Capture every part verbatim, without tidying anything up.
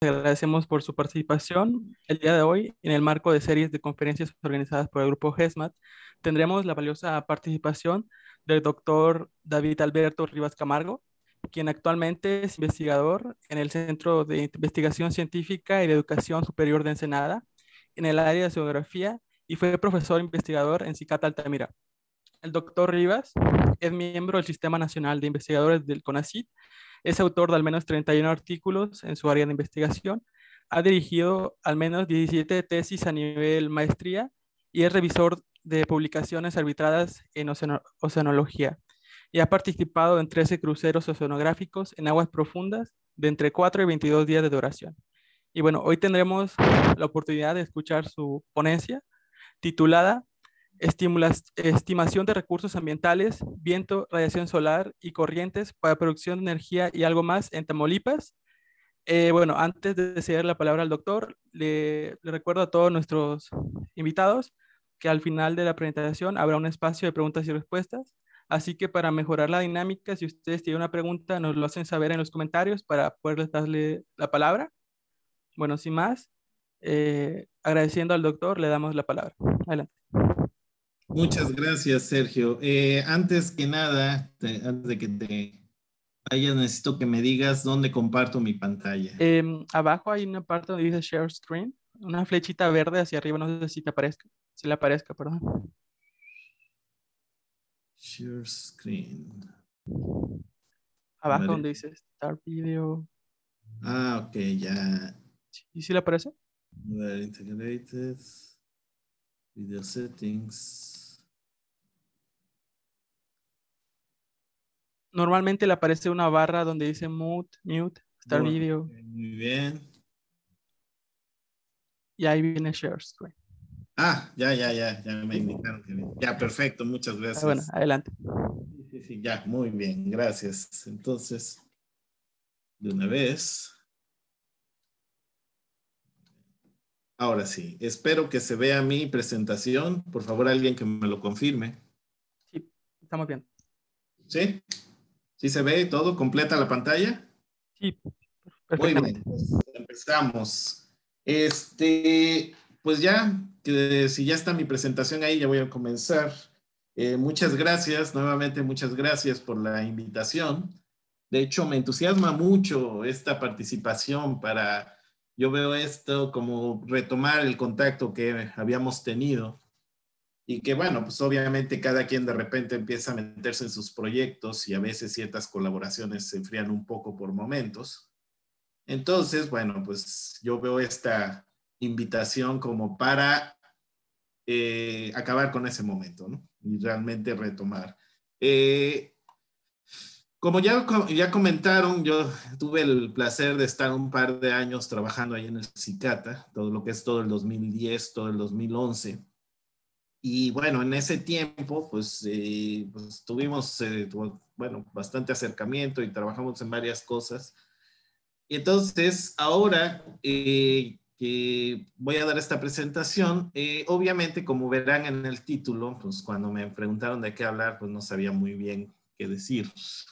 agradecemos por su participación. El día de hoy, en el marco de series de conferencias organizadas por el Grupo GESMAT, tendremos la valiosa participación del doctor David Alberto Rivas Camargo, quien actualmente es investigador en el Centro de Investigación Científica y de Educación Superior de Ensenada, en el área de geografía, y fue profesor investigador en CICAT Altamira. El doctor Rivas es miembro del Sistema Nacional de Investigadores del CONACYT, es autor de al menos treinta y uno artículos en su área de investigación, ha dirigido al menos diecisiete tesis a nivel maestría y es revisor de publicaciones arbitradas en oceano- oceanología y ha participado en trece cruceros oceanográficos en aguas profundas de entre cuatro y veintidós días de duración. Y bueno, hoy tendremos la oportunidad de escuchar su ponencia titulada Estimulas- estimación de recursos ambientales, viento, radiación solar y corrientes para producción de energía y algo más en Tamaulipas. Eh, bueno, antes de ceder la palabra al doctor, le, le recuerdo a todos nuestros invitados que al final de la presentación habrá un espacio de preguntas y respuestas. Así que para mejorar la dinámica, si ustedes tienen una pregunta, nos lo hacen saber en los comentarios para poderles darle la palabra. Bueno, sin más, eh, agradeciendo al doctor, le damos la palabra. Adelante. Muchas gracias, Sergio. Eh, antes que nada, te- antes de que te vayas, necesito que me digas dónde comparto mi pantalla. Em, abajo hay una parte donde dice Share Screen, una flechita verde hacia arriba, no sé si te aparezca, si le aparezca, perdón. Share screen. A Abajo ver. donde dice Start Video. Ah, ok, ya. ¿Y si le aparece? A ver, integrated. Video settings. Normalmente le aparece una barra donde dice Mute, Mute, Start Oh, Video, muy bien. y ahí viene Share Screen. Ah, ya, ya, ya, ya me indicaron que bien. Ya, perfecto, muchas Ah, bueno, gracias. adelante. Sí, sí, sí, ya, muy bien, gracias. Entonces, de una vez. Ahora sí, espero que se vea mi presentación. Por favor, alguien que me lo confirme. Sí, estamos bien. ¿Sí? ¿Sí se ve todo? ¿Completa la pantalla? Sí, Muy perfectamente. bien, pues empezamos. Este, pues ya, que si ya está mi presentación ahí, ya voy a comenzar. Eh, muchas gracias, nuevamente muchas gracias por la invitación. De hecho, me entusiasma mucho esta participación para, yo veo esto como retomar el contacto que habíamos tenido y que bueno, pues obviamente cada quien de repente empieza a meterse en sus proyectos y a veces ciertas colaboraciones se enfrían un poco por momentos. Entonces, bueno, pues yo veo esta invitación como para eh, acabar con ese momento, ¿no? Y realmente retomar. Eh, como ya, ya comentaron, yo tuve el placer de estar un par de años trabajando ahí en el CICATA, todo lo que es todo el dos mil diez, todo el dos mil once. Y bueno, en ese tiempo, pues, eh, pues tuvimos, eh, bueno, bastante acercamiento y trabajamos en varias cosas. Y entonces, ahora eh, que voy a dar esta presentación, eh, obviamente, como verán en el título, pues cuando me preguntaron de qué hablar, pues no sabía muy bien qué decir.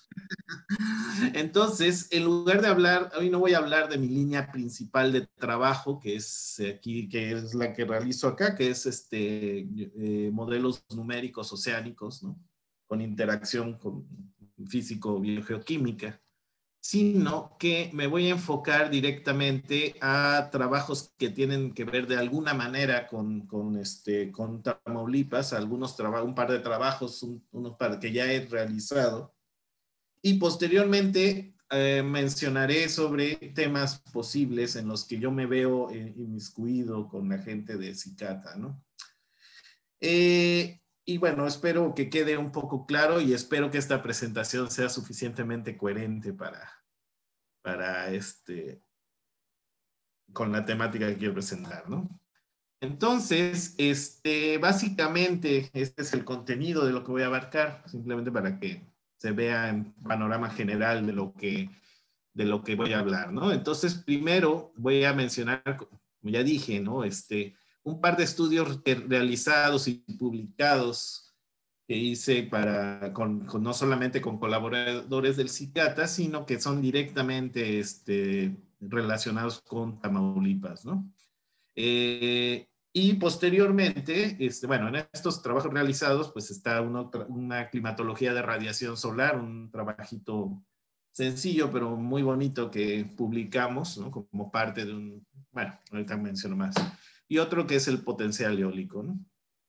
Entonces, en lugar de hablar, hoy no voy a hablar de mi línea principal de trabajo, que es aquí, que es la que realizo acá, que es este, eh, modelos numéricos oceánicos, ¿no? Con interacción con físico-biogeoquímica, sino que me voy a enfocar directamente a trabajos que tienen que ver de alguna manera con, con, este, con Tamaulipas, algunos trabajos, un par de trabajos, un, unos par que ya he realizado, y posteriormente eh, mencionaré sobre temas posibles en los que yo me veo eh, inmiscuido con la gente de CICATA, ¿no? Eh, y bueno, espero que quede un poco claro y espero que esta presentación sea suficientemente coherente para, para este, con la temática que quiero presentar, ¿no? Entonces, este, básicamente, este es el contenido de lo que voy a abarcar, simplemente para que se vea en panorama general de lo que, de lo que voy a hablar, ¿no? Entonces, primero voy a mencionar, como ya dije, ¿no? Este, un par de estudios realizados y publicados que hice para, con, con, no solamente con colaboradores del CICATA, sino que son directamente este, relacionados con Tamaulipas, ¿no? Eh, y posteriormente, este, bueno, en estos trabajos realizados, pues está una, una climatología de radiación solar, un trabajito sencillo, pero muy bonito que publicamos, ¿no? Como parte de un, bueno, ahorita menciono más. Y otro que es el potencial eólico, ¿no?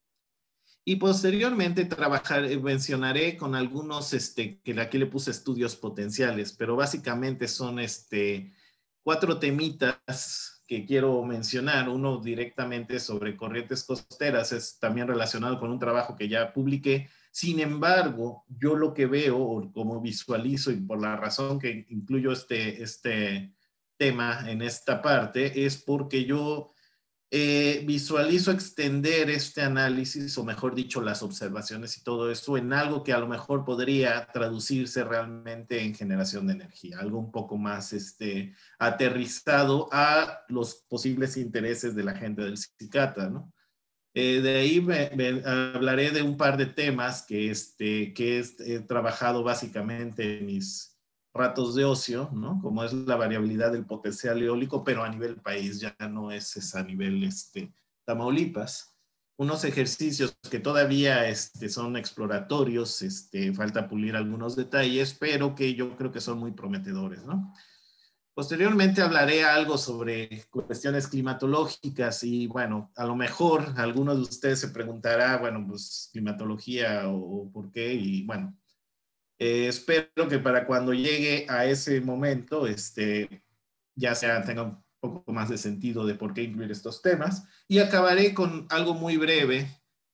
Y posteriormente trabajar, mencionaré con algunos, este, que aquí le puse estudios potenciales, pero básicamente son este, cuatro temitas que quiero mencionar. Uno directamente sobre corrientes costeras, es también relacionado con un trabajo que ya publiqué. Sin embargo, yo lo que veo, o como visualizo, y por la razón que incluyo este, este tema en esta parte, es porque yo eh, visualizo extender este análisis, o mejor dicho, las observaciones y todo eso, en algo que a lo mejor podría traducirse realmente en generación de energía, algo un poco más este, aterrizado a los posibles intereses de la gente del Cicata, ¿no? Eh, de ahí me, me hablaré de un par de temas que, este, que he trabajado básicamente en mis ratos de ocio, ¿no? Como es la variabilidad del potencial eólico, pero a nivel país, ya no es, es a nivel este, Tamaulipas. Unos ejercicios que todavía este, son exploratorios, este, falta pulir algunos detalles, pero que yo creo que son muy prometedores, ¿no? Posteriormente hablaré algo sobre cuestiones climatológicas y bueno, a lo mejor alguno de ustedes se preguntará, bueno, pues climatología o, o por qué y bueno, eh, espero que para cuando llegue a ese momento, este, ya sea tenga un poco más de sentido de por qué incluir estos temas y acabaré con algo muy breve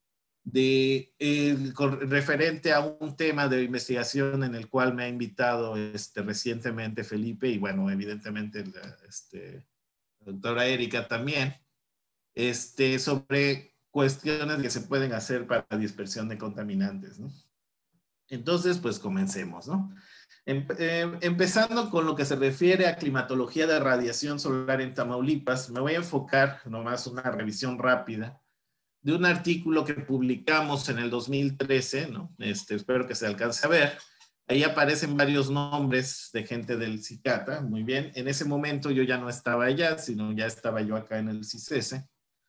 de, eh, con, referente a un tema de investigación en el cual me ha invitado este, recientemente Felipe y bueno, evidentemente la, este, la doctora Erika también, este, sobre cuestiones que se pueden hacer para la dispersión de contaminantes, ¿no? Entonces, pues comencemos, ¿no? Em, eh, empezando con lo que se refiere a climatología de radiación solar en Tamaulipas, me voy a enfocar nomás una revisión rápida de un artículo que publicamos en el dos mil trece, ¿no? Este, espero que se alcance a ver. Ahí aparecen varios nombres de gente del Cicata, muy bien. En ese momento yo ya no estaba allá, sino ya estaba yo acá en el CICESE.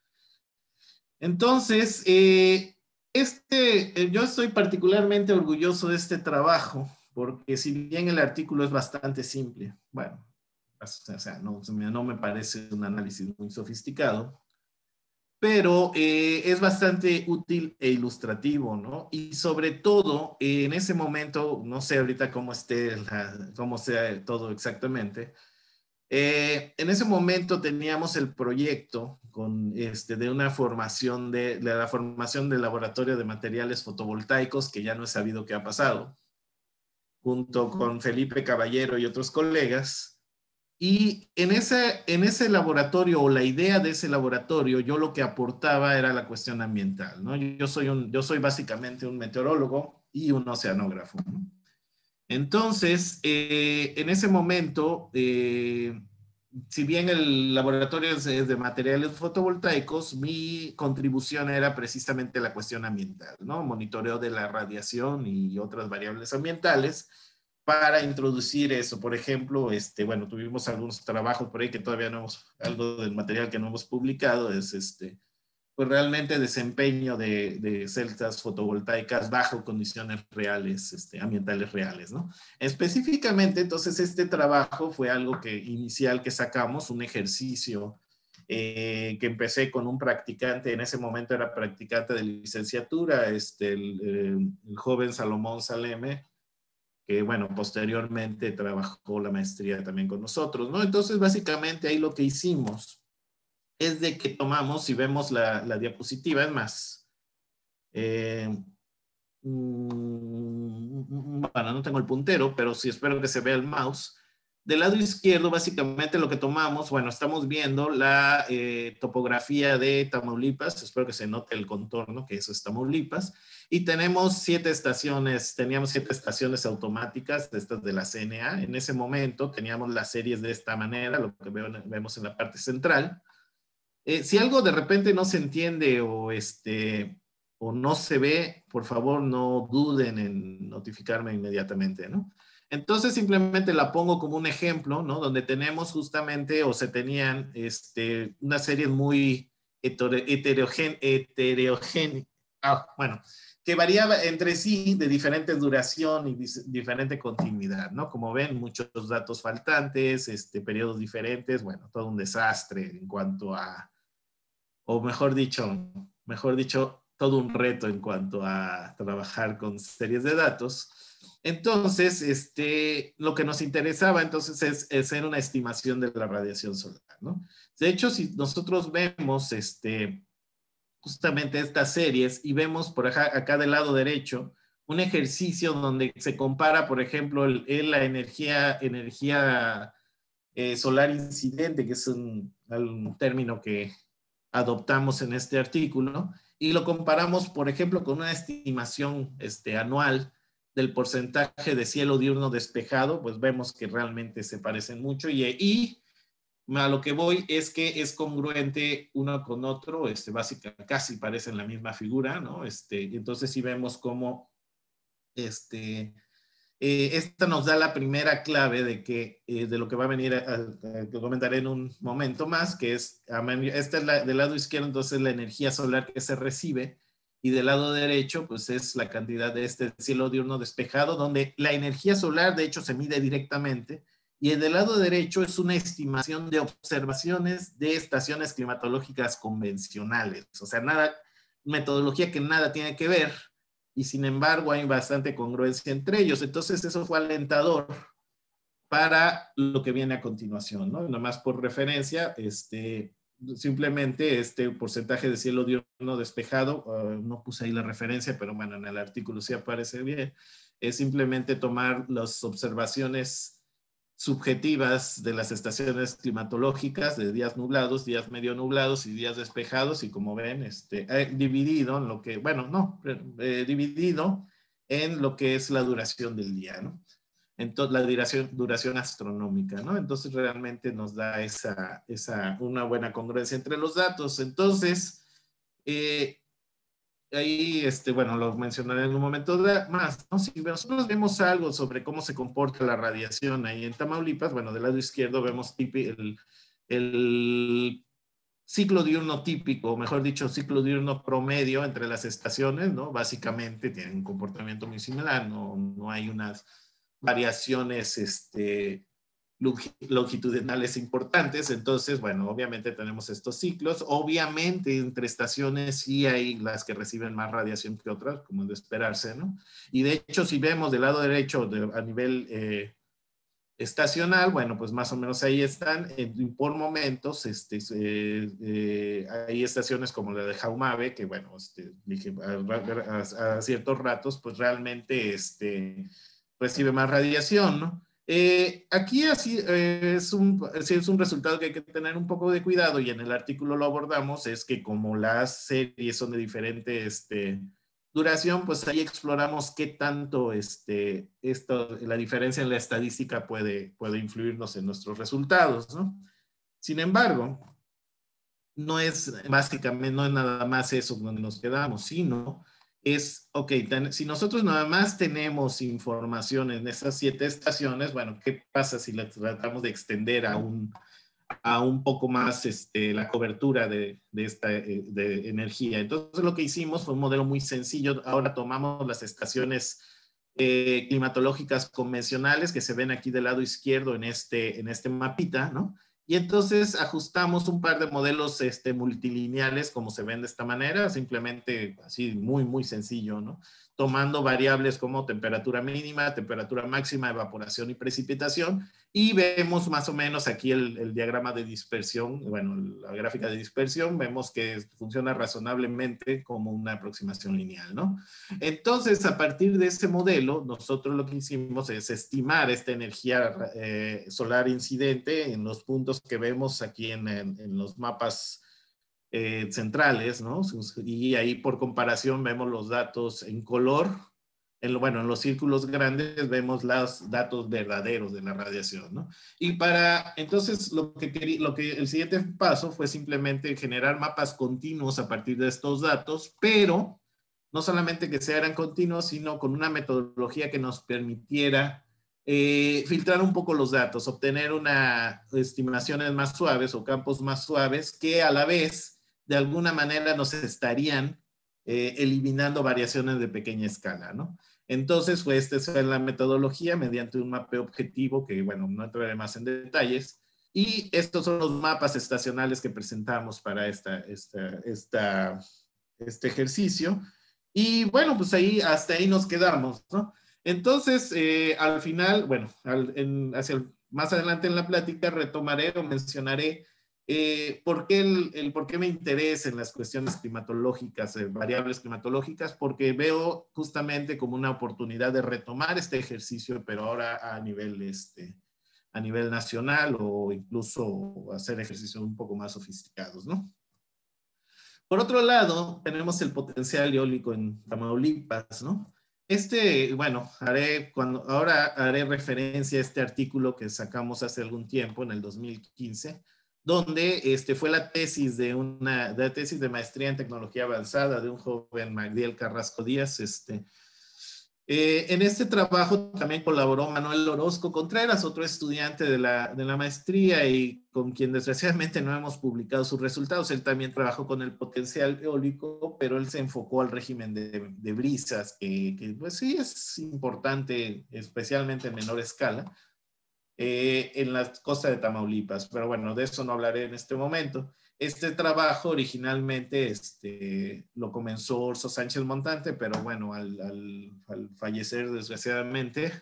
Entonces, eh, este, eh, yo estoy particularmente orgulloso de este trabajo, porque si bien el artículo es bastante simple, bueno, o sea, no, no me parece un análisis muy sofisticado, pero eh, es bastante útil e ilustrativo, ¿no? Y sobre todo, eh, en ese momento, no sé ahorita cómo esté, la, cómo sea todo exactamente, eh, en ese momento teníamos el proyecto con, este, de una formación de, de la formación del laboratorio de materiales fotovoltaicos, que ya no he sabido qué ha pasado, junto con Felipe Caballero y otros colegas. Y en ese, en ese laboratorio, o la idea de ese laboratorio, yo lo que aportaba era la cuestión ambiental, ¿no? Yo soy, un, yo soy básicamente un meteorólogo y un oceanógrafo, ¿no? Entonces, eh, en ese momento, eh, si bien el laboratorio es de materiales fotovoltaicos, mi contribución era precisamente la cuestión ambiental, ¿no? Monitoreo de la radiación y otras variables ambientales para introducir eso. Por ejemplo, este, bueno, tuvimos algunos trabajos por ahí que todavía no hemos, algo del material que no hemos publicado es este, pues realmente desempeño de, de celdas fotovoltaicas bajo condiciones reales, este, ambientales reales, ¿no? Específicamente, entonces, este trabajo fue algo que inicial que sacamos, un ejercicio eh, que empecé con un practicante, en ese momento era practicante de licenciatura, este, el, el, el joven Salomón Saleme, que bueno, posteriormente trabajó la maestría también con nosotros, ¿no? Entonces, básicamente ahí lo que hicimos es de que tomamos, si vemos la, la diapositiva, es más, eh, mmm, bueno, no tengo el puntero, pero sí espero que se vea el mouse. Del lado izquierdo, básicamente lo que tomamos, bueno, estamos viendo la eh, topografía de Tamaulipas, espero que se note el contorno, que eso es Tamaulipas, y tenemos siete estaciones, teníamos siete estaciones automáticas, de estas de la C N A. En ese momento teníamos las series de esta manera, lo que veo, vemos en la parte central. Eh, si algo de repente no se entiende o, este, o no se ve, por favor no duden en notificarme inmediatamente, ¿no? Entonces simplemente la pongo como un ejemplo, ¿no? Donde tenemos justamente, o se tenían, este, una serie muy heterogénea, heterogénea, ah, bueno, que variaba entre sí de diferente duración y diferente continuidad, ¿no? Como ven, muchos datos faltantes, este, periodos diferentes, bueno, todo un desastre en cuanto a, o mejor dicho, mejor dicho, todo un reto en cuanto a trabajar con series de datos. Entonces, este, lo que nos interesaba entonces es, es hacer una estimación de la radiación solar, ¿no? De hecho, si nosotros vemos este, justamente estas series y vemos por acá, acá del lado derecho un ejercicio donde se compara, por ejemplo, el, el, la energía, energía eh, solar incidente, que es un, un término que adoptamos en este artículo, y lo comparamos, por ejemplo, con una estimación este, anual del porcentaje de cielo diurno despejado, pues vemos que realmente se parecen mucho y, y a lo que voy es que es congruente uno con otro, este, básicamente casi parecen la misma figura, ¿no? Este, entonces sí vemos cómo este, eh, esta nos da la primera clave de, que, eh, de lo que va a venir, a, a, a, que comentaré en un momento más, que es, esta es la, del lado izquierdo, entonces la energía solar que se recibe, y del lado derecho, pues es la cantidad de este cielo diurno despejado, donde la energía solar, de hecho, se mide directamente, y el del lado derecho es una estimación de observaciones de estaciones climatológicas convencionales, o sea, nada, metodología que nada tiene que ver, y sin embargo hay bastante congruencia entre ellos. Entonces eso fue alentador para lo que viene a continuación, ¿no? Nomás por referencia, este, simplemente este porcentaje de cielo diurno despejado, uh, no puse ahí la referencia, pero bueno, en el artículo sí aparece bien, es simplemente tomar las observaciones subjetivas de las estaciones climatológicas de días nublados, días medio nublados y días despejados, y como ven, este, eh, dividido en lo que, bueno, no, eh, dividido en lo que es la duración del día, ¿no? Entonces, la duración, duración astronómica, ¿no? Entonces realmente nos da esa, esa, una buena congruencia entre los datos. Entonces, eh, ahí, este, bueno, lo mencionaré en un momento más, ¿no? Si nosotros vemos algo sobre cómo se comporta la radiación ahí en Tamaulipas, bueno, del lado izquierdo vemos el, el ciclo diurno típico, o mejor dicho, ciclo diurno promedio entre las estaciones, ¿no? Básicamente tienen un comportamiento muy similar, no, no hay unas variaciones, este, longitudinales importantes. Entonces, bueno, obviamente tenemos estos ciclos. Obviamente, entre estaciones sí hay las que reciben más radiación que otras, como es de esperarse, ¿no? Y de hecho, si vemos del lado derecho de, a nivel eh, estacional, bueno, pues más o menos ahí están. Eh, por momentos, este, eh, eh, hay estaciones como la de Jaumave, que bueno, este, a, a, a ciertos ratos, pues realmente este, recibe más radiación, ¿no? Eh, aquí así eh, es, un, es un resultado que hay que tener un poco de cuidado, y en el artículo lo abordamos, es que como las series son de diferente este, duración, pues ahí exploramos qué tanto este, esto, la diferencia en la estadística puede, puede influirnos en nuestros resultados, ¿no? Sin embargo, no es básicamente, no es nada más eso donde nos quedamos, sino es, ok, ten, si nosotros nada más tenemos información en esas siete estaciones, bueno, ¿qué pasa si la tratamos de extender a un, a un poco más este, la cobertura de, de esta de energía? Entonces lo que hicimos fue un modelo muy sencillo. Ahora tomamos las estaciones eh, climatológicas convencionales que se ven aquí del lado izquierdo en este, en este mapita, ¿no? Y entonces ajustamos un par de modelos este, multilineales, como se ven de esta manera, simplemente así muy, muy sencillo, ¿no? Tomando variables como temperatura mínima, temperatura máxima, evaporación y precipitación, y vemos más o menos aquí el, el diagrama de dispersión, bueno, la gráfica de dispersión, vemos que funciona razonablemente como una aproximación lineal, ¿no? Entonces, a partir de ese modelo, nosotros lo que hicimos es estimar esta energía eh, solar incidente en los puntos que vemos aquí en, en, en los mapas eh, centrales, ¿no? Y ahí por comparación vemos los datos en color. En lo, bueno, en los círculos grandes vemos los datos verdaderos de la radiación, ¿no? Y para, entonces, lo que, quería, lo que el siguiente paso fue simplemente generar mapas continuos a partir de estos datos, pero no solamente que sean continuos, sino con una metodología que nos permitiera eh, filtrar un poco los datos, obtener una, estimaciones más suaves o campos más suaves que a la vez, de alguna manera, nos estarían eh, eliminando variaciones de pequeña escala, ¿no? Entonces, fue esta es la metodología mediante un mapeo objetivo que, bueno, no entraré más en detalles. Y estos son los mapas estacionales que presentamos para esta, esta, esta, este ejercicio. Y bueno, pues ahí, hasta ahí nos quedamos, ¿no? Entonces, eh, al final, bueno, al, en, hacia el, más adelante en la plática retomaré o mencionaré eh, por, qué el, el, por qué me interesa en las cuestiones climatológicas, eh, variables climatológicas, porque veo justamente como una oportunidad de retomar este ejercicio, pero ahora a nivel, este, a nivel nacional o incluso hacer ejercicios un poco más sofisticados, ¿no? Por otro lado, tenemos el potencial eólico en Tamaulipas, ¿no? Este, bueno, haré cuando, ahora haré referencia a este artículo que sacamos hace algún tiempo, en el dos mil quince, donde este, fue la tesis de una de la tesis de maestría en tecnología avanzada de un joven Magdiel Carrasco Díaz. Este, eh, en este trabajo también colaboró Manuel Orozco Contreras, otro estudiante de la, de la maestría y con quien desgraciadamente no hemos publicado sus resultados. Él también trabajó con el potencial eólico, pero él se enfocó al régimen de, de brisas, que, que pues sí es importante, especialmente en menor escala, eh, en la costa de Tamaulipas. Pero bueno, de eso no hablaré en este momento. Este trabajo originalmente este, lo comenzó Orso Sánchez Montante, pero bueno, al, al, al fallecer desgraciadamente,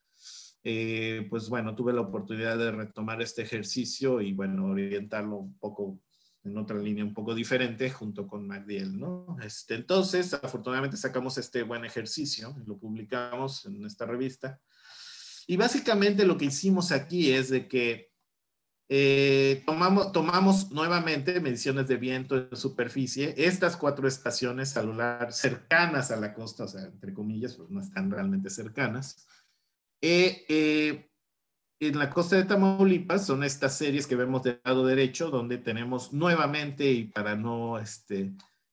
eh, pues bueno, tuve la oportunidad de retomar este ejercicio y bueno, orientarlo un poco en otra línea un poco diferente junto con Magdiel, ¿no? Este, entonces, afortunadamente sacamos este buen ejercicio, lo publicamos en esta revista. Y básicamente lo que hicimos aquí es de que eh, tomamos, tomamos nuevamente mediciones de viento en superficie, estas cuatro estaciones a lo largo, cercanas a la costa, o sea, entre comillas, pues no están realmente cercanas. Eh, eh, en la costa de Tamaulipas son estas series que vemos del lado derecho, donde tenemos nuevamente, y para no, este,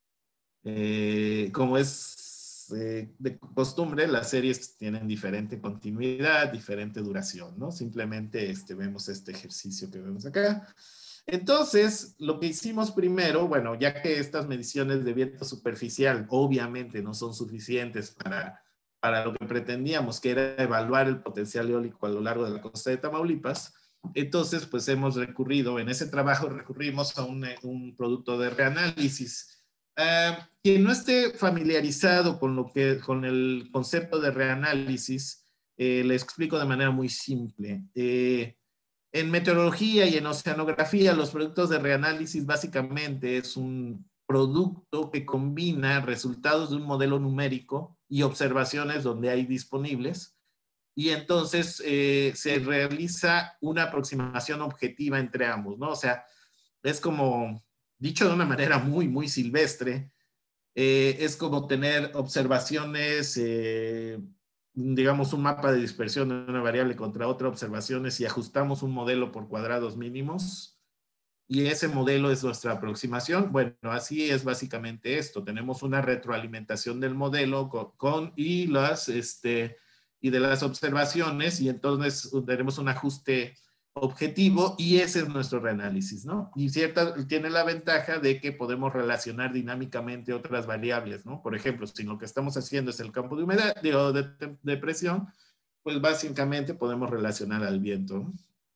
eh, como es eh, de costumbre, las series tienen diferente continuidad, diferente duración, ¿no? Simplemente este, vemos este ejercicio que vemos acá. Entonces, lo que hicimos primero, bueno, ya que estas mediciones de viento superficial obviamente no son suficientes para, para lo que pretendíamos, que era evaluar el potencial eólico a lo largo de la costa de Tamaulipas, entonces, pues hemos recurrido, en ese trabajo recurrimos a un, un producto de reanálisis. Uh, quien no esté familiarizado con, lo que, con el concepto de reanálisis, eh, le explico de manera muy simple. Eh, en meteorología y en oceanografía, los productos de reanálisis básicamente es un producto que combina resultados de un modelo numérico y observaciones donde hay disponibles, y entonces eh, se realiza una aproximación objetiva entre ambos, ¿no? O sea, es como, dicho de una manera muy, muy silvestre, eh, es como tener observaciones, eh, digamos un mapa de dispersión de una variable contra otra observaciones y ajustamos un modelo por cuadrados mínimos y ese modelo es nuestra aproximación. Bueno, así es básicamente esto. Tenemos una retroalimentación del modelo con, con y las, este, y de las observaciones y entonces tenemos un ajuste objetivo y ese es nuestro reanálisis, ¿no? Y cierta, tiene la ventaja de que podemos relacionar dinámicamente otras variables, ¿no? Por ejemplo, si lo que estamos haciendo es el campo de humedad, de, de, de presión, pues básicamente podemos relacionar al viento, ¿no?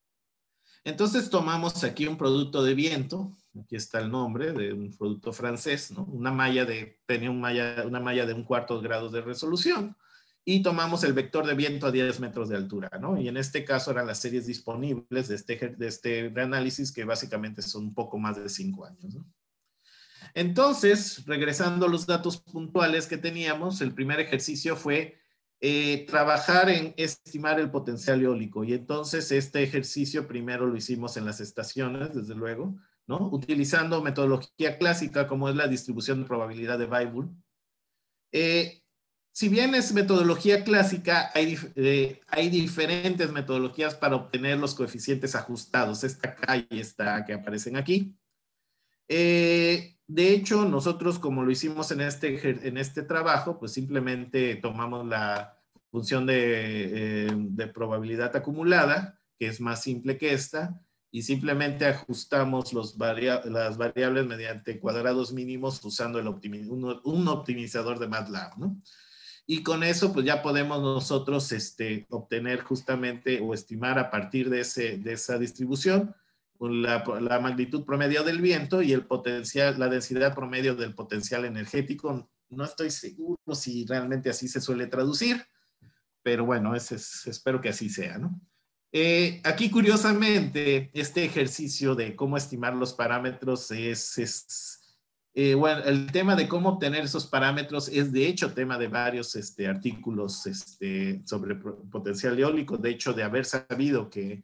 Entonces tomamos aquí un producto de viento, aquí está el nombre de un producto francés, ¿no? Una malla de, tenía un malla, una malla de un cuarto grado de resolución, y tomamos el vector de viento a diez metros de altura, ¿no? Y en este caso eran las series disponibles de este, de este análisis, que básicamente son un poco más de cinco años, ¿no? Entonces, regresando a los datos puntuales que teníamos, el primer ejercicio fue eh, trabajar en estimar el potencial eólico. Y entonces este ejercicio primero lo hicimos en las estaciones, desde luego, ¿no? Utilizando metodología clásica como es la distribución de probabilidad de Weibull. Eh, si bien es metodología clásica, hay, eh, hay diferentes metodologías para obtener los coeficientes ajustados. Esta acá y esta que aparecen aquí. Eh, de hecho, nosotros como lo hicimos en este, en este trabajo, pues simplemente tomamos la función de, eh, de probabilidad acumulada, que es más simple que esta, y simplemente ajustamos los varia las variables mediante cuadrados mínimos usando el optimi un, un optimizador de MATLAB, ¿no? Y con eso, pues ya podemos nosotros este, obtener justamente o estimar a partir de, ese, de esa distribución la, la magnitud promedio del viento y el potencial, la densidad promedio del potencial energético. No estoy seguro si realmente así se suele traducir, pero bueno, ese es, espero que así sea, ¿no? Eh, aquí, curiosamente, este ejercicio de cómo estimar los parámetros es, es eh, bueno, el tema de cómo obtener esos parámetros es, de hecho, tema de varios este, artículos este, sobre potencial eólico. De hecho, de haber sabido que,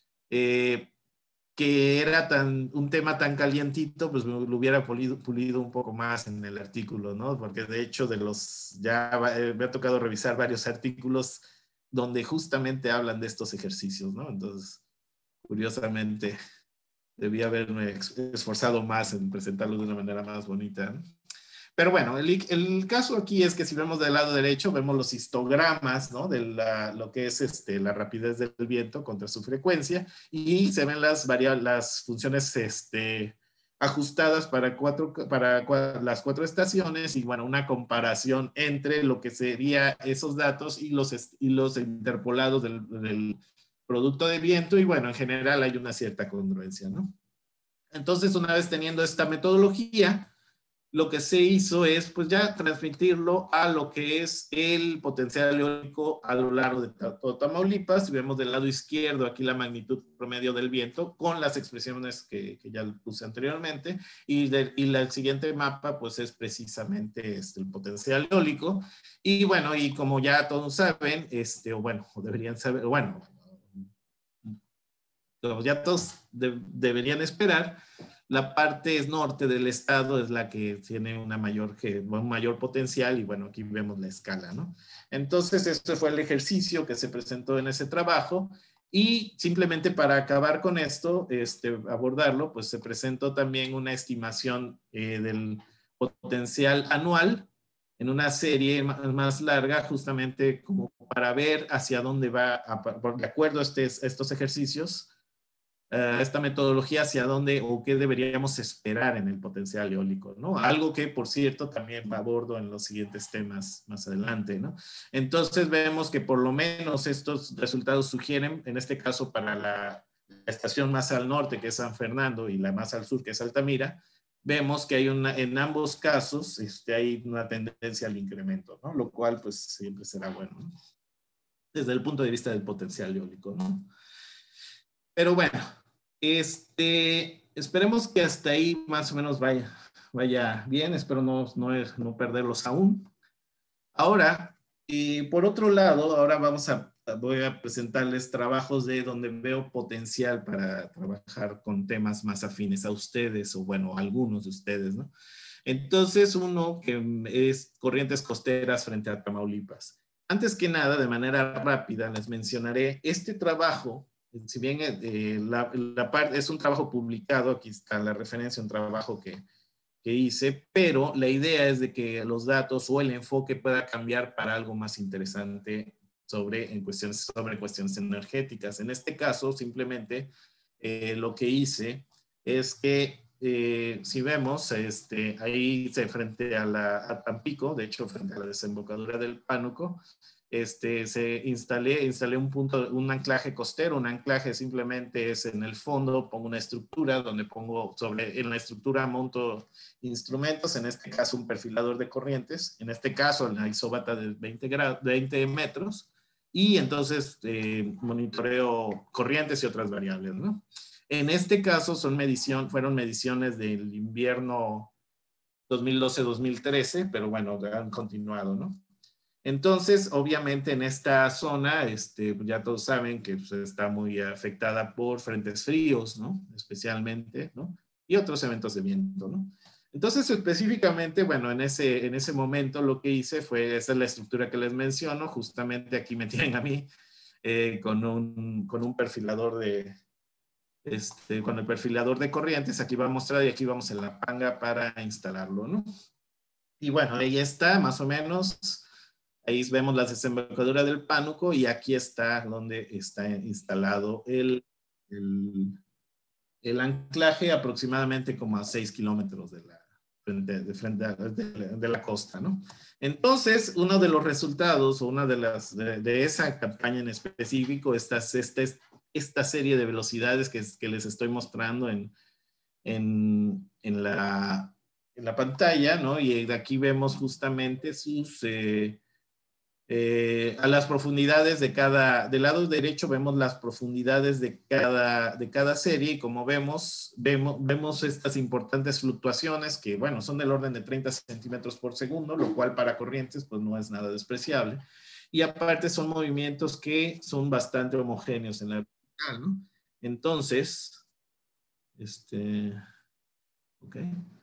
eh, que era tan, un tema tan calientito, pues me lo hubiera pulido, pulido un poco más en el artículo, ¿no? Porque, de hecho, de los, ya eh, me ha tocado revisar varios artículos donde justamente hablan de estos ejercicios, ¿no? Entonces, curiosamente, debía haberme esforzado más en presentarlo de una manera más bonita, ¿no? Pero bueno, el, el, caso aquí es que si vemos del lado derecho, vemos los histogramas, ¿no? De la, lo que es este, la rapidez del viento contra su frecuencia, y se ven las, variables, las funciones este, ajustadas para, cuatro, para cua, las cuatro estaciones, y bueno, una comparación entre lo que serían esos datos y los, y los interpolados del, del producto de viento, y bueno, en general hay una cierta congruencia, ¿no? Entonces, una vez teniendo esta metodología, lo que se hizo es, pues ya transmitirlo a lo que es el potencial eólico a lo largo de todo Tamaulipas. Y vemos del lado izquierdo aquí la magnitud promedio del viento con las expresiones que, que ya puse anteriormente. Y, de, y la, el siguiente mapa, pues es precisamente este, el potencial eólico. Y bueno, y como ya todos saben, este, o bueno, o deberían saber, bueno, como ya todos de, deberían esperar, la parte norte del estado es la que tiene una mayor, un mayor potencial, y bueno, aquí vemos la escala, ¿no? Entonces, este fue el ejercicio que se presentó en ese trabajo, y simplemente para acabar con esto, este, abordarlo, pues se presentó también una estimación eh, del potencial anual en una serie más larga, justamente como para ver hacia dónde va, a, de acuerdo a, este, a estos ejercicios, Uh, esta metodología hacia dónde o qué deberíamos esperar en el potencial eólico, ¿no? Algo que, por cierto, también abordo en los siguientes temas más adelante, ¿no? Entonces vemos que por lo menos estos resultados sugieren, en este caso para la, la estación más al norte, que es San Fernando, y la más al sur, que es Altamira, vemos que hay una, en ambos casos este, hay una tendencia al incremento, ¿no? Lo cual pues siempre será bueno, ¿no? Desde el punto de vista del potencial eólico, ¿no? Pero bueno, este, esperemos que hasta ahí más o menos vaya, vaya bien. Espero no, no, no perderlos aún. Ahora, y por otro lado, ahora vamos a, voy a presentarles trabajos de donde veo potencial para trabajar con temas más afines a ustedes, o bueno, algunos de ustedes, ¿no? Entonces, uno que es corrientes costeras frente a Tamaulipas. Antes que nada, de manera rápida, les mencionaré este trabajo. Si bien eh, la, la parte es un trabajo publicado, aquí está la referencia, un trabajo que, que hice, pero la idea es de que los datos o el enfoque pueda cambiar para algo más interesante sobre, en cuestiones, sobre cuestiones energéticas. En este caso, simplemente eh, lo que hice es que eh, si vemos, este, ahí se, frente a, la, a Tampico, de hecho frente a la desembocadura del Pánuco, este, se instalé, instalé un punto, un anclaje costero. Un anclaje simplemente es en el fondo, pongo una estructura donde pongo sobre, en la estructura monto instrumentos, en este caso un perfilador de corrientes, en este caso la isóbata de veinte, veinte metros, y entonces eh, monitoreo corrientes y otras variables, ¿no? En este caso son medición, fueron mediciones del invierno dos mil doce dos mil trece, pero bueno, han continuado, ¿no? Entonces, obviamente en esta zona, este, ya todos saben que pues, está muy afectada por frentes fríos, ¿no? Especialmente, ¿no? Y otros eventos de viento, ¿no? Entonces, específicamente, bueno, en ese, en ese momento lo que hice fue, esa es la estructura que les menciono, justamente aquí me tienen a mí eh, con, un, con un perfilador de, este, con el perfilador de corrientes. Aquí va a mostrar y aquí vamos en la panga para instalarlo, ¿no? Y bueno, ahí está, más o menos. Ahí vemos la desembocadura del Pánuco y aquí está donde está instalado el, el, el anclaje, aproximadamente como a seis kilómetros de la, de, de, frente a, de, de la costa, ¿no? Entonces, uno de los resultados, o una de las, de, de esa campaña en específico, esta, esta, esta serie de velocidades que, que les estoy mostrando en, en, en, la, en la pantalla, ¿no? Y de aquí vemos justamente sus... Eh, Eh, a las profundidades de cada, del lado derecho vemos las profundidades de cada, de cada serie y como vemos, vemos, vemos estas importantes fluctuaciones que, bueno, son del orden de treinta centímetros por segundo, lo cual para corrientes pues no es nada despreciable. Y aparte son movimientos que son bastante homogéneos en la vertical, ¿no? Entonces, este, ok,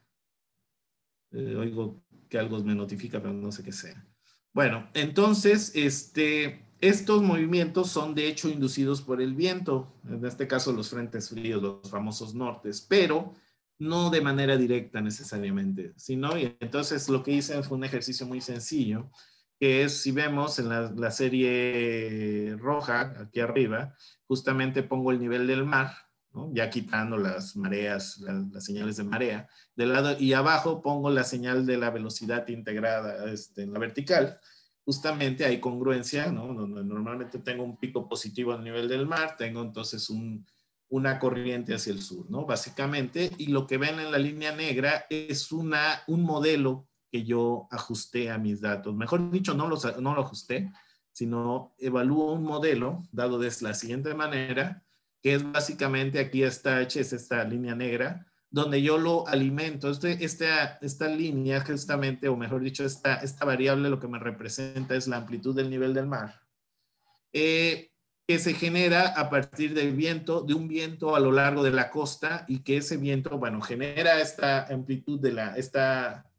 eh, oigo que algo me notifica, pero no sé qué sea. Bueno, entonces, este, estos movimientos son de hecho inducidos por el viento, en este caso los frentes fríos, los famosos nortes, pero no de manera directa necesariamente, sino, y entonces lo que hice fue un ejercicio muy sencillo, que es, si vemos en la, la serie roja, aquí arriba, justamente pongo el nivel del mar, ¿no? Ya quitando las mareas, la, las señales de marea, del lado, y abajo pongo la señal de la velocidad integrada este, en la vertical. Justamente hay congruencia, ¿no? Donde normalmente tengo un pico positivo al nivel del mar, tengo entonces un, una corriente hacia el sur, ¿no? Básicamente, y lo que ven en la línea negra es una, un modelo que yo ajusté a mis datos. Mejor dicho, no, los, no lo ajusté, sino evalúo un modelo dado de la siguiente manera, que es básicamente, aquí está H, es esta línea negra, donde yo lo alimento. Este, esta, esta línea justamente, o mejor dicho, esta, esta variable lo que me representa es la amplitud del nivel del mar, eh, que se genera a partir del viento, de un viento a lo largo de la costa, y que ese viento, bueno, genera esta amplitud de la, esta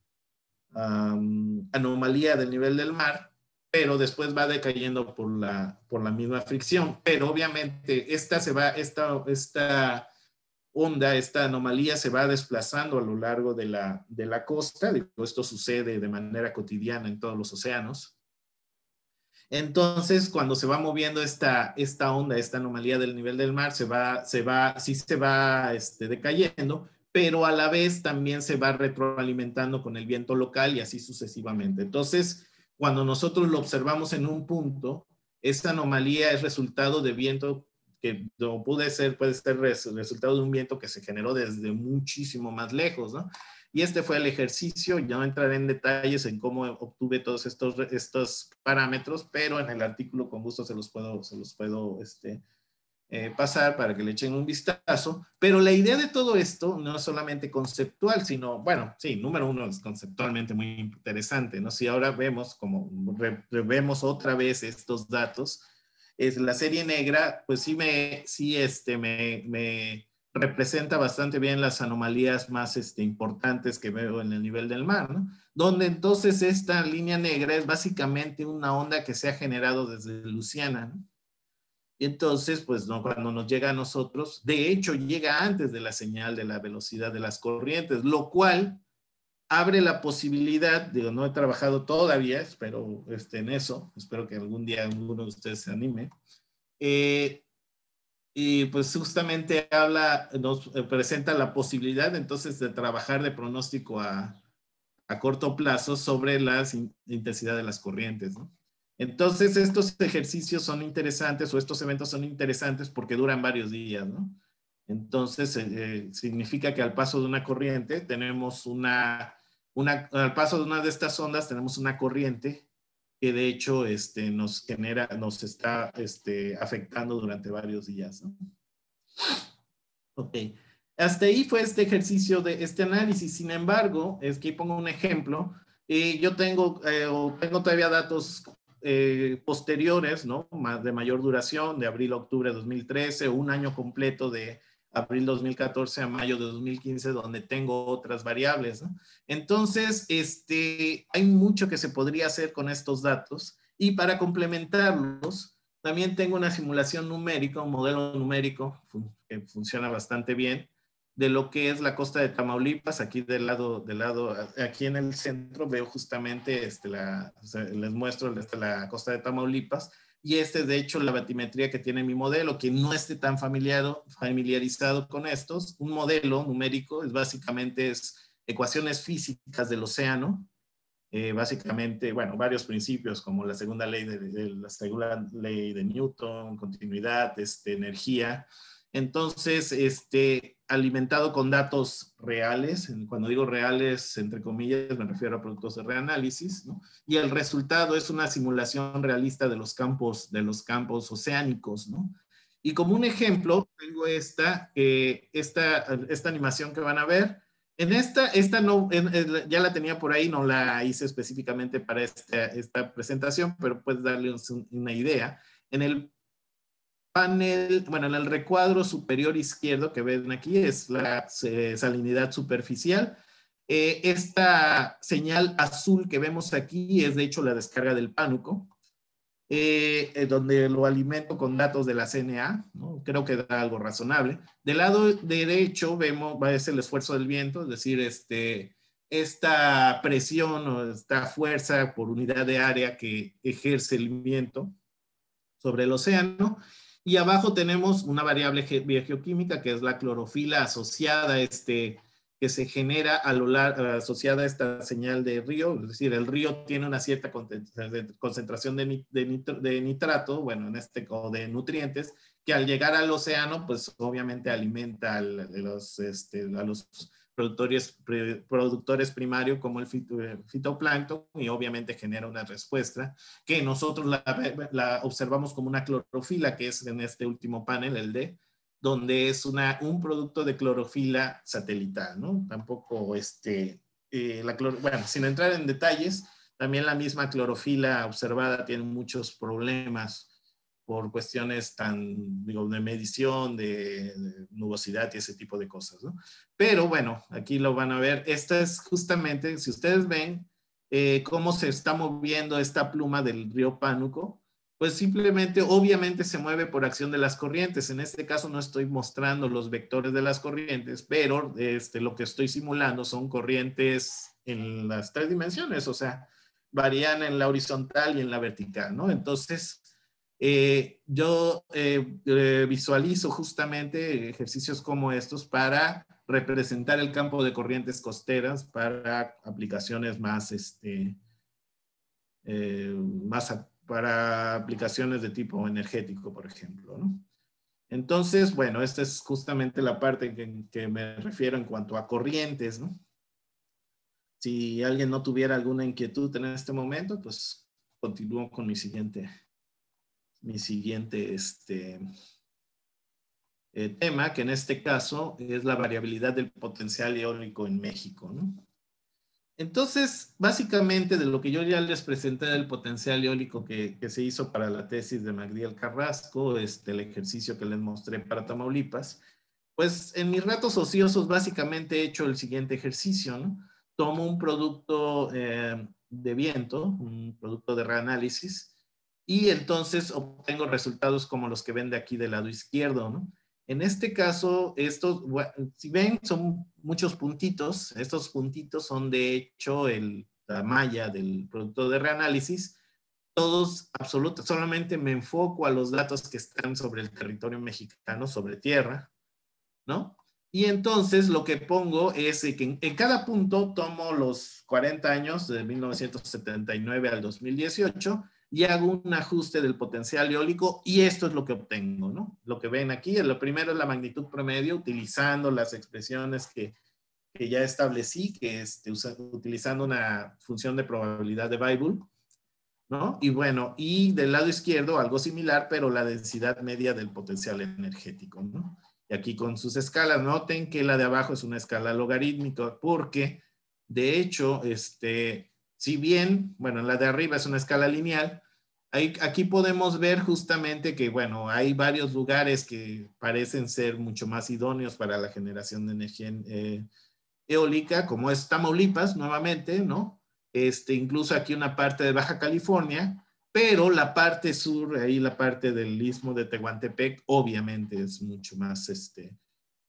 um, anomalía del nivel del mar, pero después va decayendo por la, por la misma fricción. Pero obviamente esta se va, esta, esta onda, esta anomalía se va desplazando a lo largo de la, de la costa. Esto sucede de manera cotidiana en todos los océanos. Entonces, cuando se va moviendo esta, esta onda, esta anomalía del nivel del mar, se va, se va, sí se va este, decayendo, pero a la vez también se va retroalimentando con el viento local y así sucesivamente. Entonces, cuando nosotros lo observamos en un punto, esta anomalía es resultado de viento que no puede ser, puede ser resultado de un viento que se generó desde muchísimo más lejos, ¿no? Y este fue el ejercicio. Ya no entraré en detalles en cómo obtuve todos estos, estos parámetros, pero en el artículo con gusto se los puedo, se los puedo este, eh, pasar para que le echen un vistazo. Pero la idea de todo esto no es solamente conceptual, sino, bueno, sí, número uno es conceptualmente muy interesante, ¿no? Si ahora vemos, como re, vemos otra vez estos datos, es la serie negra, pues sí me, sí este, me, me representa bastante bien las anomalías más este, importantes que veo en el nivel del mar, ¿no? Donde entonces esta línea negra es básicamente una onda que se ha generado desde Luisiana, ¿no? Y entonces, pues no, cuando nos llega a nosotros, de hecho llega antes de la señal de la velocidad de las corrientes, lo cual abre la posibilidad, digo, no he trabajado todavía, espero este, en eso, espero que algún día alguno de ustedes se anime, eh, y pues justamente habla, nos presenta la posibilidad entonces de trabajar de pronóstico a, a corto plazo sobre la intensidad de las corrientes, ¿no? Entonces estos ejercicios son interesantes, o estos eventos son interesantes porque duran varios días, ¿no? Entonces eh, significa que al paso de una corriente tenemos una, una, al paso de una de estas ondas tenemos una corriente que de hecho este, nos genera, nos está este, afectando durante varios días, ¿no? Ok. Hasta ahí fue este ejercicio de este análisis. Sin embargo, es que pongo un ejemplo. Eh, yo tengo, eh, tengo todavía datos eh, posteriores, ¿no? Más de mayor duración, de abril a octubre de dos mil trece, o un año completo de abril dos mil catorce a mayo de dos mil quince, donde tengo otras variables, ¿no? Entonces, este, hay mucho que se podría hacer con estos datos, y para complementarlos, también tengo una simulación numérica, un modelo numérico que funciona bastante bien, de lo que es la costa de Tamaulipas. Aquí del lado, del lado, aquí en el centro veo justamente, este, la, o sea, les muestro este, la costa de Tamaulipas, y este es de hecho la batimetría que tiene mi modelo. Quien no esté tan familiar, familiarizado con estos, un modelo numérico es básicamente es ecuaciones físicas del océano, eh, básicamente, bueno, varios principios como la segunda ley de, de la segunda ley de Newton, continuidad, este, energía. Entonces, este, alimentado con datos reales, cuando digo reales, entre comillas, me refiero a productos de reanálisis, ¿no? Y el resultado es una simulación realista de los campos, de los campos oceánicos, ¿no? Y como un ejemplo, tengo esta, eh, esta, esta animación que van a ver. En esta, esta no, en, en, ya la tenía por ahí, no la hice específicamente para esta, esta presentación, pero puedes darle un, una idea. En el panel, bueno, en el recuadro superior izquierdo que ven aquí es la eh, salinidad superficial. Eh, esta señal azul que vemos aquí es de hecho la descarga del Pánuco, eh, eh, donde lo alimento con datos de la C N A, ¿no? Creo que da algo razonable. Del lado derecho vemos, va a ser el esfuerzo del viento, es decir, este, esta presión o esta fuerza por unidad de área que ejerce el viento sobre el océano. Y abajo tenemos una variable biogeoquímica que es la clorofila asociada a este, que se genera a lo largo, asociada a esta señal de río, es decir, el río tiene una cierta concentración de, de, de nitrato, bueno, en este, o de nutrientes, que al llegar al océano, pues obviamente alimenta a los, este, a los productores, productores primarios como el fito, fitoplancton, y obviamente genera una respuesta que nosotros la, la observamos como una clorofila, que es en este último panel, el D, donde es una, un producto de clorofila satelital, ¿no? Tampoco, este, eh, la clor, bueno, sin entrar en detalles, también la misma clorofila observada tiene muchos problemas por cuestiones tan, digo, de medición, de, de nubosidad y ese tipo de cosas, ¿no? Pero bueno, aquí lo van a ver. Esta es justamente, si ustedes ven eh, cómo se está moviendo esta pluma del río Pánuco, pues simplemente, obviamente se mueve por acción de las corrientes. En este caso no estoy mostrando los vectores de las corrientes, pero este, lo que estoy simulando son corrientes en las tres dimensiones, o sea, varían en la horizontal y en la vertical, ¿no? Entonces, eh, yo eh, eh, visualizo justamente ejercicios como estos para representar el campo de corrientes costeras para aplicaciones más, este, eh, más a, para aplicaciones de tipo energético, por ejemplo, ¿no? Entonces, bueno, esta es justamente la parte que, que me refiero en cuanto a corrientes, ¿no? Si alguien no tuviera alguna inquietud en este momento, pues continúo con mi siguiente, mi siguiente este, eh, tema, que en este caso es la variabilidad del potencial eólico en México, ¿no? Entonces, básicamente de lo que yo ya les presenté del potencial eólico que, que se hizo para la tesis de Magdiel Carrasco, este, el ejercicio que les mostré para Tamaulipas, pues en mis ratos ociosos básicamente he hecho el siguiente ejercicio, ¿no? Tomo un producto eh, de viento, un producto de reanálisis, y entonces obtengo resultados como los que ven de aquí del lado izquierdo, ¿no? En este caso, estos, si ven, son muchos puntitos. Estos puntitos son de hecho el, la malla del producto de reanálisis. Todos, absolutamente, solamente me enfoco a los datos que están sobre el territorio mexicano, sobre tierra, ¿no? Y entonces lo que pongo es que en, en cada punto tomo los cuarenta años de mil novecientos setenta y nueve al dos mil dieciocho y hago un ajuste del potencial eólico, y esto es lo que obtengo, ¿no? Lo que ven aquí, lo primero es la magnitud promedio, utilizando las expresiones que, que ya establecí, que es usa, utilizando una función de probabilidad de Weibull, ¿no? Y bueno, y del lado izquierdo algo similar, pero la densidad media del potencial energético, ¿no? Y aquí con sus escalas, noten que la de abajo es una escala logarítmica, porque de hecho, este, si bien, bueno, la de arriba es una escala lineal, hay, aquí podemos ver justamente que, bueno, hay varios lugares que parecen ser mucho más idóneos para la generación de energía eh, eólica, como es Tamaulipas, nuevamente, ¿no? Este, incluso aquí una parte de Baja California, pero la parte sur, ahí la parte del istmo de Tehuantepec, obviamente es mucho más, este,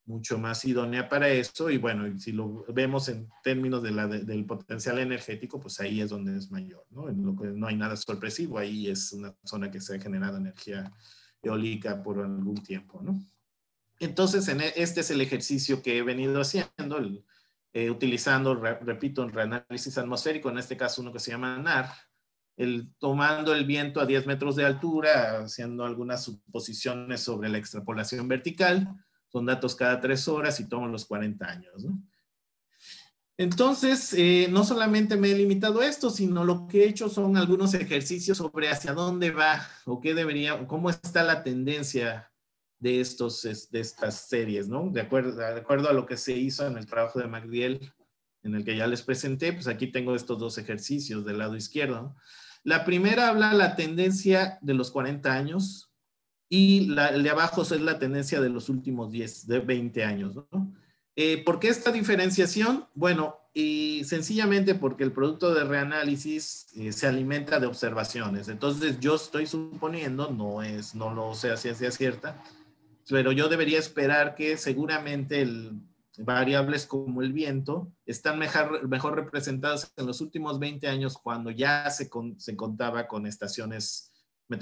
mucho más idónea para eso. Y bueno, si lo vemos en términos de la, de, del potencial energético, pues ahí es donde es mayor, ¿no? En lo que no hay nada sorpresivo, ahí es una zona que se ha generado energía eólica por algún tiempo, ¿no? Entonces, en este es el ejercicio que he venido haciendo, el, eh, utilizando, re, repito, un reanálisis atmosférico, en este caso uno que se llama N A R, el, tomando el viento a diez metros de altura, haciendo algunas suposiciones sobre la extrapolación vertical. Son datos cada tres horas y tomo los cuarenta años, ¿no? Entonces, eh, no solamente me he limitado a esto, sino lo que he hecho son algunos ejercicios sobre hacia dónde va o qué debería, cómo está la tendencia de, estos, de estas series, ¿no? De acuerdo, de acuerdo a lo que se hizo en el trabajo de McDiel, en el que ya les presenté, pues aquí tengo estos dos ejercicios del lado izquierdo, ¿no? La primera habla de la tendencia de los cuarenta años y la, el de abajo es la tendencia de los últimos diez, de veinte años, ¿no? Eh, ¿Por qué esta diferenciación? Bueno, y sencillamente porque el producto de reanálisis eh, se alimenta de observaciones. Entonces yo estoy suponiendo, no, es, no lo sé a ciencia cierta, pero yo debería esperar que seguramente el, variables como el viento están mejor, mejor representadas en los últimos veinte años cuando ya se, con, se contaba con estaciones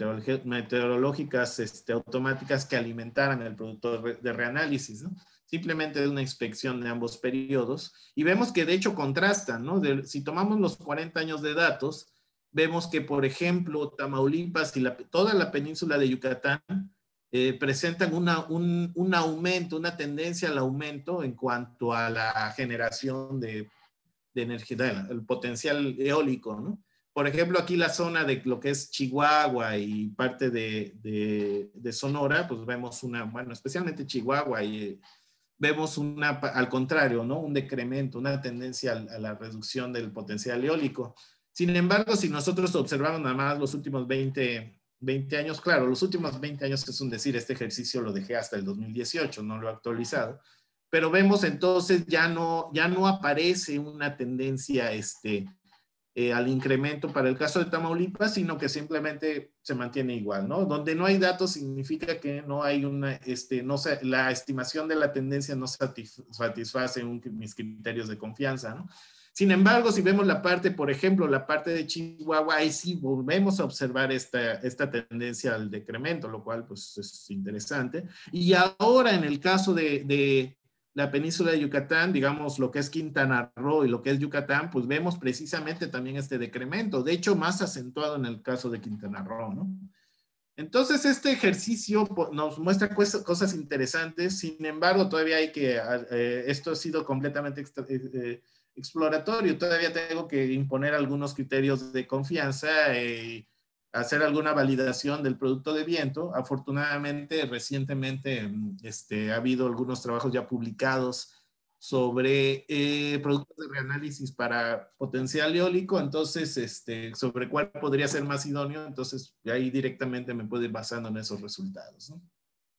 meteorológicas este, automáticas que alimentaran el producto de, de reanálisis, ¿no? Simplemente de una inspección de ambos periodos, y vemos que de hecho contrastan, ¿no? De, si tomamos los cuarenta años de datos, vemos que, por ejemplo, Tamaulipas y la, toda la península de Yucatán eh, presentan una, un, un aumento, una tendencia al aumento en cuanto a la generación de, de energía, el potencial eólico, ¿no? Por ejemplo, aquí la zona de lo que es Chihuahua y parte de, de, de Sonora, pues vemos una, bueno, especialmente Chihuahua y vemos una, al contrario, ¿no? Un decremento, una tendencia a, a la reducción del potencial eólico. Sin embargo, si nosotros observamos nada más los últimos veinte, veinte años, claro, los últimos veinte años es un decir, este ejercicio lo dejé hasta el dos mil dieciocho, no lo he actualizado, pero vemos entonces ya no, ya no aparece una tendencia este, eh, al incremento para el caso de Tamaulipas, sino que simplemente se mantiene igual, ¿no? Donde no hay datos significa que no hay una, este, no se, la estimación de la tendencia no satisface un, mis criterios de confianza, ¿no? Sin embargo, si vemos la parte, por ejemplo, la parte de Chihuahua, ahí sí volvemos a observar esta, esta tendencia al decremento, lo cual pues es interesante. Y ahora en el caso de, de la península de Yucatán, digamos lo que es Quintana Roo y lo que es Yucatán, pues vemos precisamente también este decremento, de hecho más acentuado en el caso de Quintana Roo, ¿no? Entonces este ejercicio nos muestra cosas interesantes, sin embargo todavía hay que, eh, esto ha sido completamente extra, eh, exploratorio, todavía tengo que imponer algunos criterios de confianza, eh, hacer alguna validación del producto de viento. Afortunadamente, recientemente este, ha habido algunos trabajos ya publicados sobre eh, productos de reanálisis para potencial eólico, entonces, este, sobre cuál podría ser más idóneo, entonces ahí directamente me puedo ir basando en esos resultados, ¿no?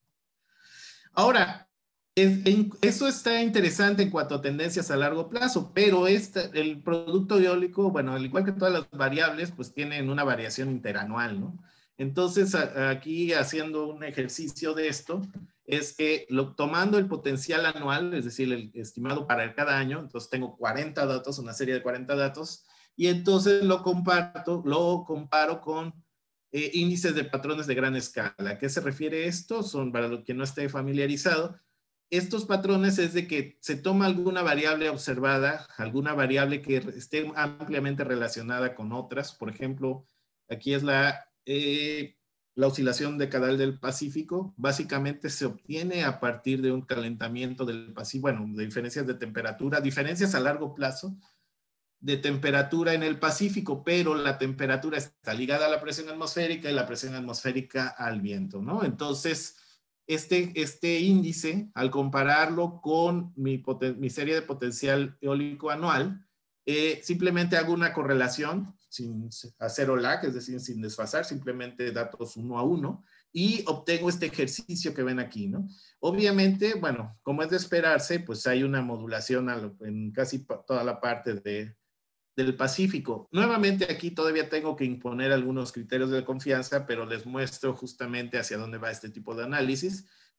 Ahora, es, en, eso está interesante en cuanto a tendencias a largo plazo, pero este, el producto eólico, bueno, al igual que todas las variables, pues tienen una variación interanual, ¿no? Entonces, a, aquí haciendo un ejercicio de esto, es que lo, tomando el potencial anual, es decir, el estimado para cada año, entonces tengo cuarenta datos, una serie de cuarenta datos, y entonces lo comparto, lo comparo con eh, índices de patrones de gran escala. ¿A qué se refiere esto? Son, para lo que no esté familiarizado, estos patrones es de que se toma alguna variable observada, alguna variable que esté ampliamente relacionada con otras. Por ejemplo, aquí es la, eh, la oscilación de Caudal del Pacífico. Básicamente se obtiene a partir de un calentamiento del Pacífico, bueno, de diferencias de temperatura, diferencias a largo plazo de temperatura en el Pacífico, pero la temperatura está ligada a la presión atmosférica y la presión atmosférica al viento, ¿no? Entonces, Este, este índice, al compararlo con mi, mi serie de potencial eólico anual, eh, simplemente hago una correlación sin hacer O L A C, es decir, sin desfasar, simplemente datos uno a uno, y obtengo este ejercicio que ven aquí, ¿no? Obviamente, bueno, como es de esperarse, pues hay una modulación a, en casi toda la parte de, del Pacífico. Nuevamente aquí todavía tengo que imponer algunos criterios de confianza, pero les muestro justamente hacia dónde va este tipo de análisis.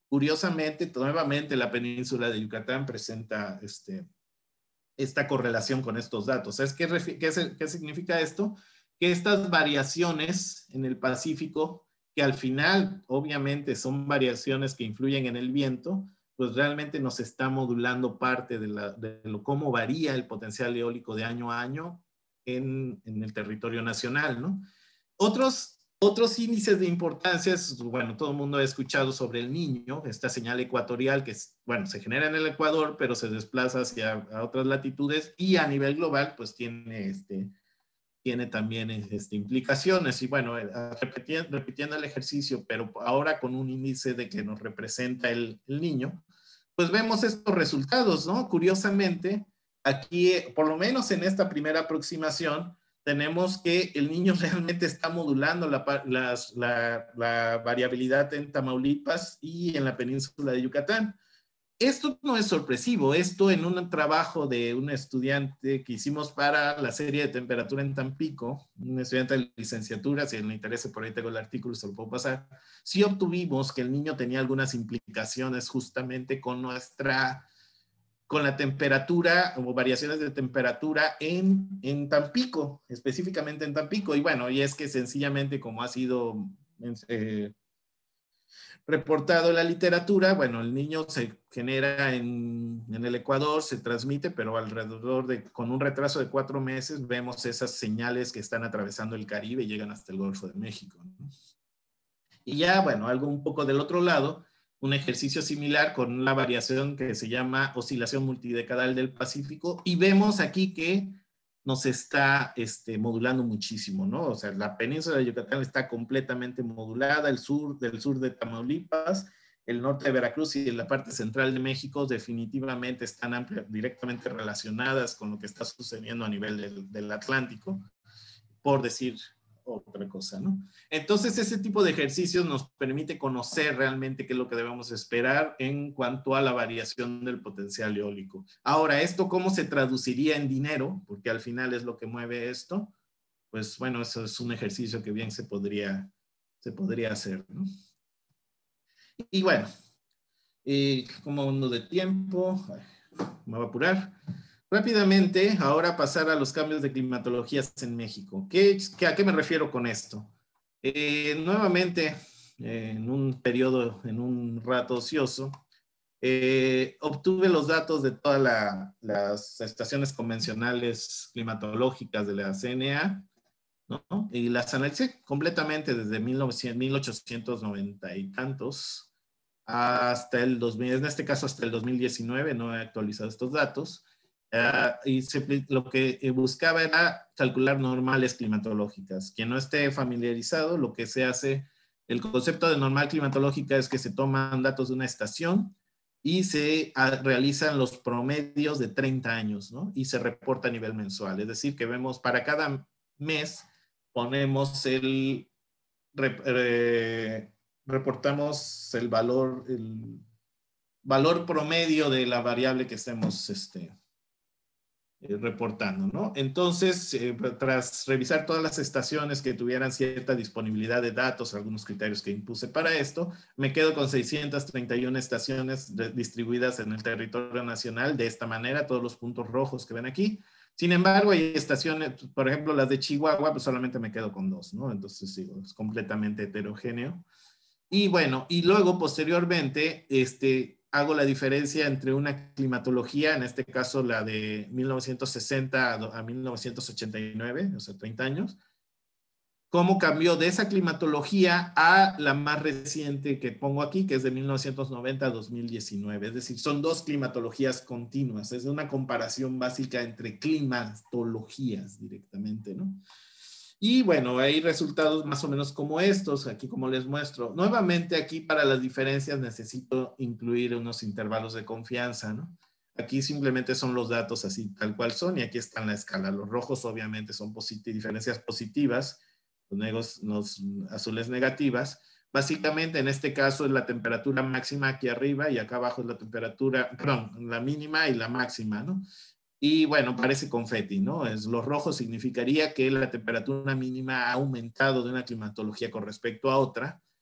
curiosamente, nuevamente la península de Yucatán presenta este, esta correlación con estos datos. ¿Sabes qué, qué, qué significa esto? Que estas variaciones en el Pacífico, que al final obviamente son variaciones que influyen en el viento, pues realmente nos está modulando parte de, la, de lo, cómo varía el potencial eólico de año a año en, en el territorio nacional, ¿no? Otros, otros índices de importancia, es, bueno, todo el mundo ha escuchado sobre el Niño, esta señal ecuatorial que, bueno, se genera en el Ecuador, pero se desplaza hacia a otras latitudes y a nivel global, pues tiene, este, tiene también este, implicaciones. Y bueno, repitiendo, repitiendo el ejercicio, pero ahora con un índice de que nos representa el, el Niño, pues vemos estos resultados, ¿no? Curiosamente, aquí, por lo menos en esta primera aproximación, tenemos que el Niño realmente está modulando la, las, la, la variabilidad en Tamaulipas y en la península de Yucatán. Esto no es sorpresivo, esto en un trabajo de un estudiante que hicimos para la serie de temperatura en Tampico, un estudiante de licenciatura, si le interesa por ahí tengo el artículo, se lo puedo pasar, sí obtuvimos que el Niño tenía algunas implicaciones justamente con nuestra, con la temperatura o variaciones de temperatura en, en Tampico, específicamente en Tampico, y bueno, y es que sencillamente como ha sido... Eh, reportado en la literatura, bueno, el Niño se genera en, en el Ecuador, se transmite, pero alrededor de, con un retraso de cuatro meses, vemos esas señales que están atravesando el Caribe y llegan hasta el Golfo de México, ¿no? Y ya, bueno, algo un poco del otro lado, un ejercicio similar con una variación que se llama oscilación multidecadal del Pacífico, y vemos aquí que nos está este, modulando muchísimo, ¿no? O sea, la península de Yucatán está completamente modulada, el sur del sur de Tamaulipas, el norte de Veracruz y la parte central de México definitivamente están amplia, directamente relacionadas con lo que está sucediendo a nivel del, del Atlántico, por decir otra cosa, ¿no? Entonces, ese tipo de ejercicios nos permite conocer realmente qué es lo que debemos esperar en cuanto a la variación del potencial eólico. Ahora, ¿esto cómo se traduciría en dinero? Porque al final es lo que mueve esto. Pues bueno, eso es un ejercicio que bien se podría, se podría hacer, ¿no? Y bueno, eh, como uno de tiempo, me voy a apurar. Rápidamente, ahora pasar a los cambios de climatologías en México. ¿Qué, qué, ¿A qué me refiero con esto? Eh, nuevamente, eh, en un periodo, en un rato ocioso, eh, obtuve los datos de todas la, las estaciones convencionales climatológicas de la C N A, ¿no? Y las analicé completamente desde mil novecientos, mil ochocientos noventa y tantos hasta el dos mil, en este caso hasta el dos mil diecinueve, no he actualizado estos datos. Uh, y se, lo que buscaba era calcular normales climatológicas. Quien no esté familiarizado, lo que se hace, el concepto de normal climatológica es que se toman datos de una estación y se a, realizan los promedios de treinta años, ¿no? Y se reporta a nivel mensual. Es decir, que vemos para cada mes, ponemos el, re, re, reportamos el valor, el valor promedio de la variable que estemos, este, Eh, reportando, ¿no? Entonces, eh, tras revisar todas las estaciones que tuvieran cierta disponibilidad de datos, algunos criterios que impuse para esto, me quedo con seiscientas treinta y una estaciones de, distribuidas en el territorio nacional de esta manera, todos los puntos rojos que ven aquí. Sin embargo, hay estaciones, por ejemplo, las de Chihuahua, pues solamente me quedo con dos, ¿no? Entonces, sí, es completamente heterogéneo. Y bueno, y luego, posteriormente, este... hago la diferencia entre una climatología, en este caso la de mil novecientos sesenta a mil novecientos ochenta y nueve, o sea, treinta años, cómo cambió de esa climatología a la más reciente que pongo aquí, que es de mil novecientos noventa a dos mil diecinueve. Es decir, son dos climatologías continuas. Es una comparación básica entre climatologías directamente, ¿no? Y bueno, hay resultados más o menos como estos, aquí como les muestro. Nuevamente aquí para las diferencias necesito incluir unos intervalos de confianza, ¿no? Aquí simplemente son los datos así tal cual son y aquí está en la escala. Los rojos obviamente son posit- diferencias positivas, los, negros, los azules negativas. Básicamente en este caso es la temperatura máxima aquí arriba y acá abajo es la temperatura, perdón, la mínima y la máxima, ¿no? Y bueno, parece confeti, ¿no? Es, lo rojo significaría que la temperatura mínima ha aumentado de una climatología con respecto a otra.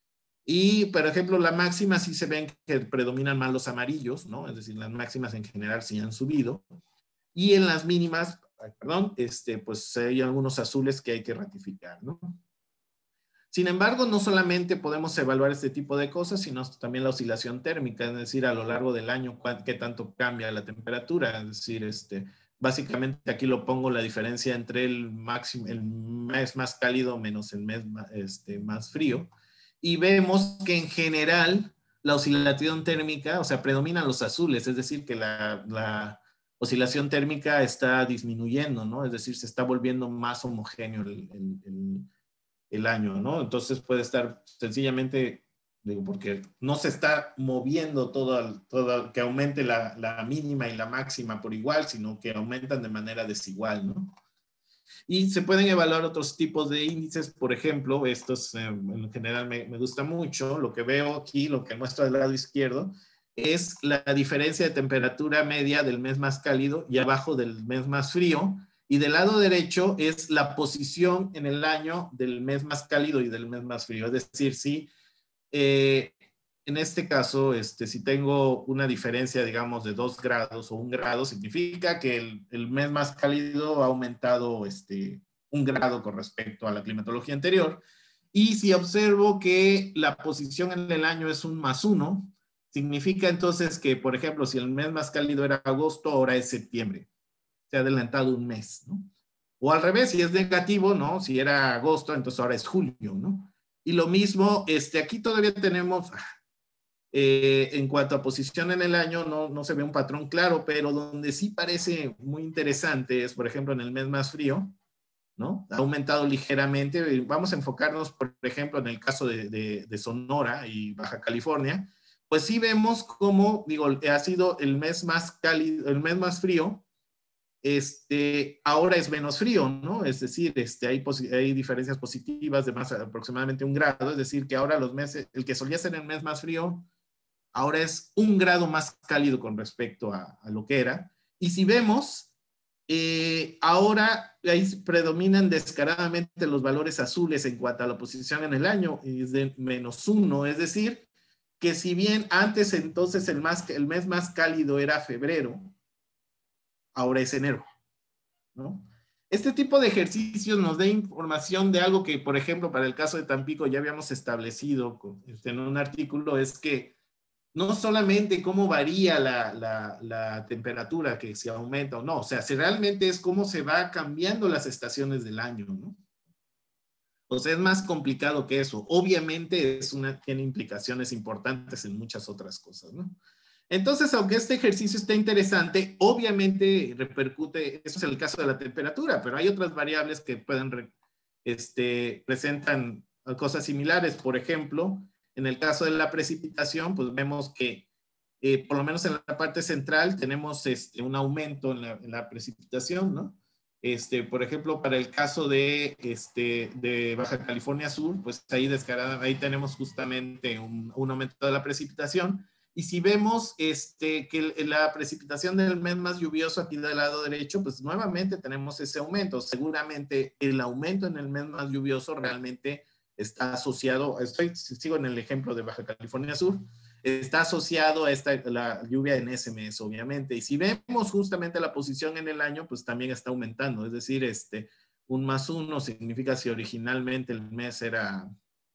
Y, por ejemplo, la máxima sí se ven que predominan más los amarillos, ¿no? Es decir, las máximas en general sí han subido. Y en las mínimas, ay, perdón, este, pues hay algunos azules que hay que ratificar, ¿no? Sin embargo, no solamente podemos evaluar este tipo de cosas, sino también la oscilación térmica, es decir, a lo largo del año, qué tanto cambia la temperatura. Es decir, este, básicamente aquí lo pongo la diferencia entre el, máximo, el mes más cálido menos el mes este, más frío. Y vemos que en general la oscilación térmica, o sea, predominan los azules, es decir, que la, la oscilación térmica está disminuyendo, ¿no? Es decir, se está volviendo más homogéneo el, el, el el año, ¿no? Entonces puede estar sencillamente, digo, porque no se está moviendo todo, todo que aumente la, la mínima y la máxima por igual, sino que aumentan de manera desigual, ¿no? Y se pueden evaluar otros tipos de índices, por ejemplo, estos eh, en general me, me gusta mucho, lo que veo aquí, lo que muestra del lado izquierdo, es la diferencia de temperatura media del mes más cálido y abajo del mes más frío, y del lado derecho es la posición en el año del mes más cálido y del mes más frío. Es decir, si eh, en este caso, este, si tengo una diferencia, digamos, de dos grados o un grado, significa que el, el mes más cálido ha aumentado este, un grado con respecto a la climatología anterior. Y si observo que la posición en el año es un más uno, significa entonces que, por ejemplo, si el mes más cálido era agosto, ahora es septiembre. Se ha adelantado un mes, ¿no? O al revés, si es negativo, ¿no? Si era agosto, entonces ahora es julio, ¿no? Y lo mismo, este, aquí todavía tenemos, eh, en cuanto a posición en el año, no, no se ve un patrón claro, pero donde sí parece muy interesante es, por ejemplo, en el mes más frío, ¿no? Ha aumentado ligeramente. Vamos a enfocarnos, por ejemplo, en el caso de, de, de Sonora y Baja California, pues sí vemos cómo, digo, ha sido el mes más cálido, el mes más frío, este, ahora es menos frío, ¿no? Es decir, este, hay, hay diferencias positivas de más aproximadamente un grado, es decir, que ahora los meses, el que solía ser el mes más frío, ahora es un grado más cálido con respecto a, a lo que era. Y si vemos, eh, ahora ahí predominan descaradamente los valores azules en cuanto a la posición en el año, es de menos uno, es decir, que si bien antes entonces el, más, el mes más cálido era febrero, ahora es enero, ¿no? Este tipo de ejercicios nos da información de algo que, por ejemplo, para el caso de Tampico ya habíamos establecido en un artículo, es que no solamente cómo varía la, la, la temperatura, que si aumenta o no, o sea, si realmente es cómo se va cambiando las estaciones del año, ¿no? O sea, es más complicado que eso. Obviamente es una, tiene implicaciones importantes en muchas otras cosas, ¿no? Entonces, aunque este ejercicio está interesante, obviamente repercute, eso es el caso de la temperatura, pero hay otras variables que pueden, este, presentan cosas similares. Por ejemplo, en el caso de la precipitación, pues vemos que, eh, por lo menos en la parte central, tenemos este, un aumento en la, en la precipitación, ¿no? Este, por ejemplo, para el caso de, este, de Baja California Sur, pues ahí, descarada, ahí tenemos justamente un, un aumento de la precipitación. Y si vemos este, que la precipitación del mes más lluvioso aquí del lado derecho, pues nuevamente tenemos ese aumento. Seguramente el aumento en el mes más lluvioso realmente está asociado, estoy, sigo en el ejemplo de Baja California Sur, está asociado a esta, la lluvia en ese mes, obviamente. Y si vemos justamente la posición en el año, pues también está aumentando. Es decir, este, un más uno significa si originalmente el mes era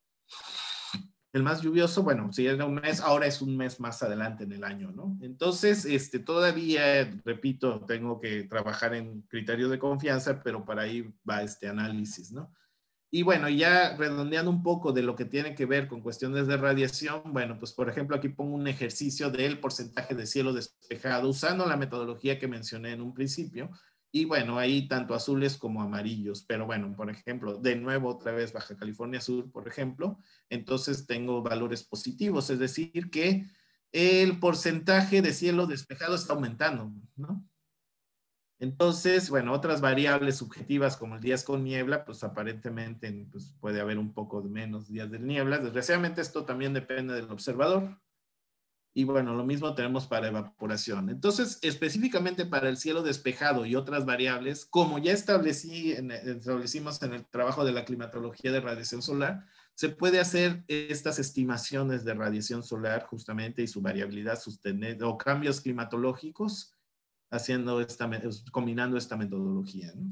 el más lluvioso, bueno, si era un mes, ahora es un mes más adelante en el año, ¿no? Entonces, este, todavía, repito, tengo que trabajar en criterios de confianza, pero para ahí va este análisis, ¿no? Y bueno, ya redondeando un poco de lo que tiene que ver con cuestiones de radiación, bueno, pues por ejemplo aquí pongo un ejercicio del porcentaje de cielo despejado usando la metodología que mencioné en un principio. Y bueno, ahí tanto azules como amarillos. Pero bueno, por ejemplo, de nuevo otra vez Baja California Sur, por ejemplo, entonces tengo valores positivos, es decir, que el porcentaje de cielo despejado está aumentando, ¿no? Entonces, bueno, otras variables subjetivas como el días con niebla, pues aparentemente pues, puede haber un poco de menos días de niebla. Desgraciadamente esto también depende del observador. Y bueno, lo mismo tenemos para evaporación. Entonces, específicamente para el cielo despejado y otras variables, como ya establecí en, establecimos en el trabajo de la climatología de radiación solar, se puede hacer estas estimaciones de radiación solar justamente y su variabilidad sostenible o cambios climatológicos haciendo esta, combinando esta metodología, ¿no?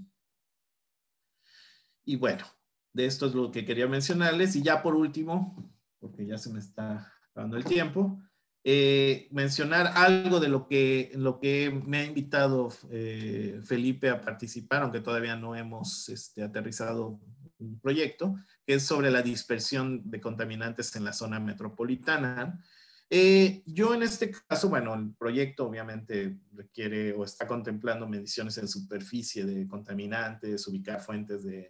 Y bueno, de esto es lo que quería mencionarles. Y ya por último, porque ya se me está acabando el tiempo, eh, mencionar algo de lo que, lo que me ha invitado eh, Felipe a participar, aunque todavía no hemos este, aterrizado un proyecto, que es sobre la dispersión de contaminantes en la zona metropolitana. Eh, yo en este caso, bueno, el proyecto obviamente requiere o está contemplando mediciones en superficie de contaminantes, ubicar fuentes de,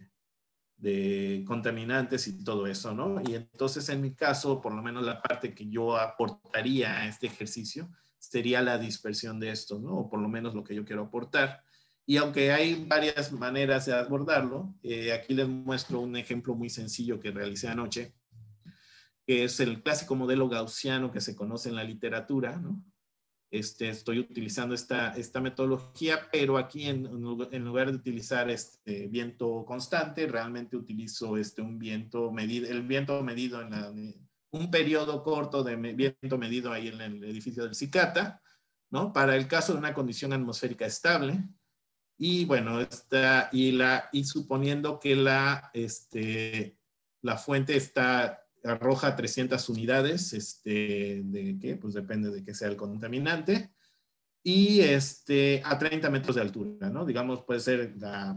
de contaminantes y todo eso, ¿no? Y entonces en mi caso, por lo menos la parte que yo aportaría a este ejercicio sería la dispersión de esto, ¿no? O por lo menos lo que yo quiero aportar. Y aunque hay varias maneras de abordarlo, eh, aquí les muestro un ejemplo muy sencillo que realicé anoche, que es el clásico modelo gaussiano que se conoce en la literatura, ¿no? Este, estoy utilizando esta, esta metodología, pero aquí en, en lugar de utilizar este viento constante, realmente utilizo este, un viento medido, el viento medido en la, un periodo corto de viento medido ahí en el edificio del Cicata, ¿no? Para el caso de una condición atmosférica estable. Y bueno, está, y, la, y suponiendo que la, este, la fuente está arroja trescientas unidades, este, de qué, pues depende de que sea el contaminante, y este, a treinta metros de altura, ¿no? Digamos, puede ser la,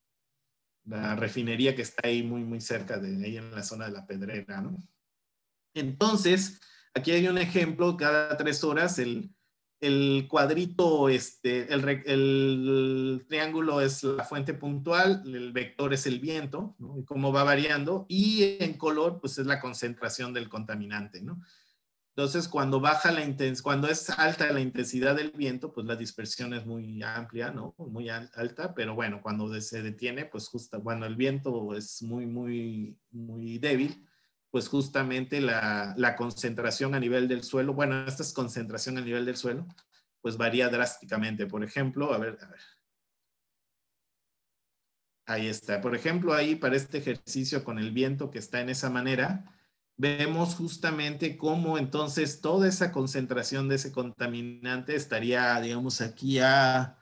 la refinería que está ahí muy, muy cerca de ahí en la zona de la Pedrera, ¿no? Entonces, aquí hay un ejemplo, cada tres horas el, el cuadrito, este, el, el triángulo es la fuente puntual, el vector es el viento, ¿no? Y cómo va variando, y en color, pues es la concentración del contaminante, ¿no? Entonces, cuando baja la intensidad, cuando es alta la intensidad del viento, pues la dispersión es muy amplia, ¿no? Muy alta, pero bueno, cuando se detiene, pues justo, cuando el viento es muy, muy, muy débil, pues justamente la, la concentración a nivel del suelo, bueno, esta es concentración a nivel del suelo, pues varía drásticamente. Por ejemplo, a ver, a ver. Ahí está. Por ejemplo, ahí para este ejercicio con el viento que está en esa manera, vemos justamente cómo entonces toda esa concentración de ese contaminante estaría, digamos, aquí a,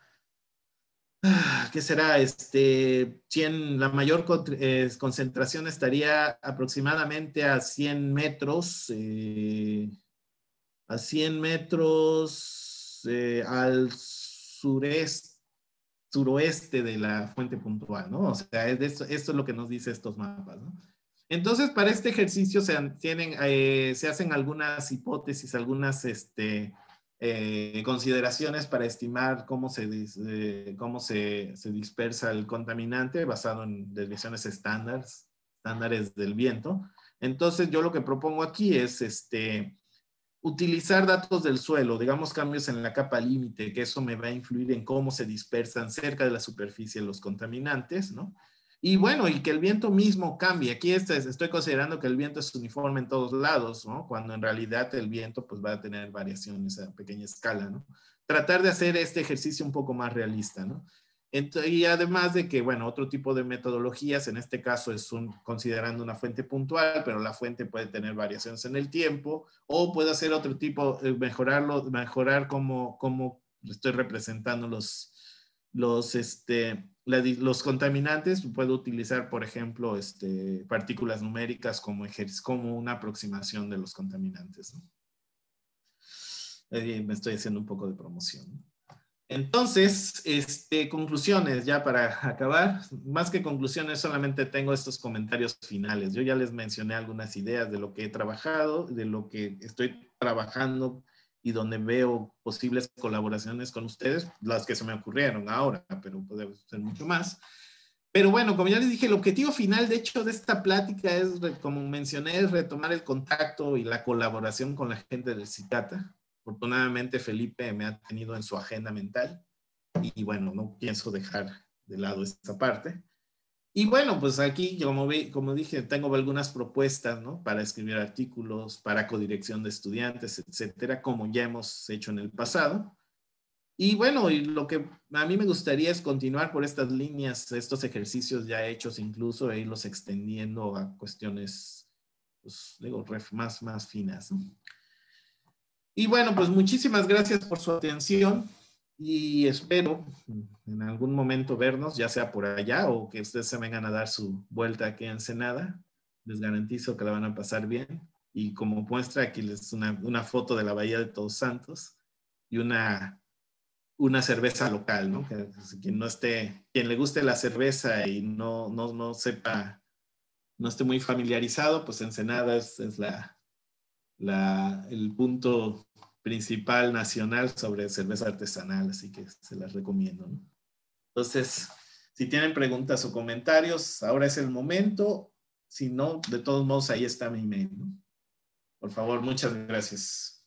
¿qué será? Este, cien, la mayor eh, concentración estaría aproximadamente a cien metros, eh, a cien metros eh, al sureste, suroeste de la fuente puntual, ¿no? O sea, es de esto, esto es lo que nos dice estos mapas, ¿no? Entonces, para este ejercicio se, tienen, eh, se hacen algunas hipótesis, algunas este, eh, consideraciones para estimar cómo, se, eh, cómo se, se dispersa el contaminante basado en desviaciones estándares, estándares del viento. Entonces, yo lo que propongo aquí es este, utilizar datos del suelo, digamos cambios en la capa límite, que eso me va a influir en cómo se dispersan cerca de la superficie los contaminantes, ¿no? Y bueno, y que el viento mismo cambie. Aquí este, estoy considerando que el viento es uniforme en todos lados, ¿no? Cuando en realidad el viento pues va a tener variaciones a pequeña escala, ¿no? Tratar de hacer este ejercicio un poco más realista, ¿no? Entonces, y además de que, bueno, otro tipo de metodologías, en este caso es un, considerando una fuente puntual, pero la fuente puede tener variaciones en el tiempo, o puede hacer otro tipo, eh, mejorarlo, mejorar cómo, cómo estoy representando los, los, este, la, los contaminantes. Puedo utilizar, por ejemplo, este, partículas numéricas como, como una aproximación de los contaminantes, ¿no? Eh, me estoy haciendo un poco de promoción, ¿no? Entonces, este, conclusiones ya para acabar. Más que conclusiones, solamente tengo estos comentarios finales. Yo ya les mencioné algunas ideas de lo que he trabajado, de lo que estoy trabajando y donde veo posibles colaboraciones con ustedes, las que se me ocurrieron ahora, pero puede ser mucho más. Pero bueno, como ya les dije, el objetivo final, de hecho, de esta plática es, como mencioné, es retomar el contacto y la colaboración con la gente del Cicata. Afortunadamente, Felipe me ha tenido en su agenda mental y bueno, no pienso dejar de lado esta parte. Y bueno, pues aquí, como, ve, como dije, tengo algunas propuestas, ¿no? Para escribir artículos, para codirección de estudiantes, etcétera, como ya hemos hecho en el pasado. Y bueno, y lo que a mí me gustaría es continuar por estas líneas, estos ejercicios ya hechos incluso, e irlos extendiendo a cuestiones pues digo, ref, más, más finas, ¿no? Y bueno, pues muchísimas gracias por su atención y espero en algún momento vernos, ya sea por allá o que ustedes se vengan a dar su vuelta aquí a Ensenada. Les garantizo que la van a pasar bien. Y como muestra, aquí les una, una foto de la Bahía de Todos Santos y una, una cerveza local, ¿no? Que, quien no esté, quien le guste la cerveza y no, no, no sepa, no esté muy familiarizado, pues Ensenada es, es la, la, el punto principal nacional sobre cerveza artesanal, así que se las recomiendo, ¿no? Entonces, si tienen preguntas o comentarios, ahora es el momento. Si no, de todos modos, ahí está mi email, ¿no? Por favor, muchas gracias.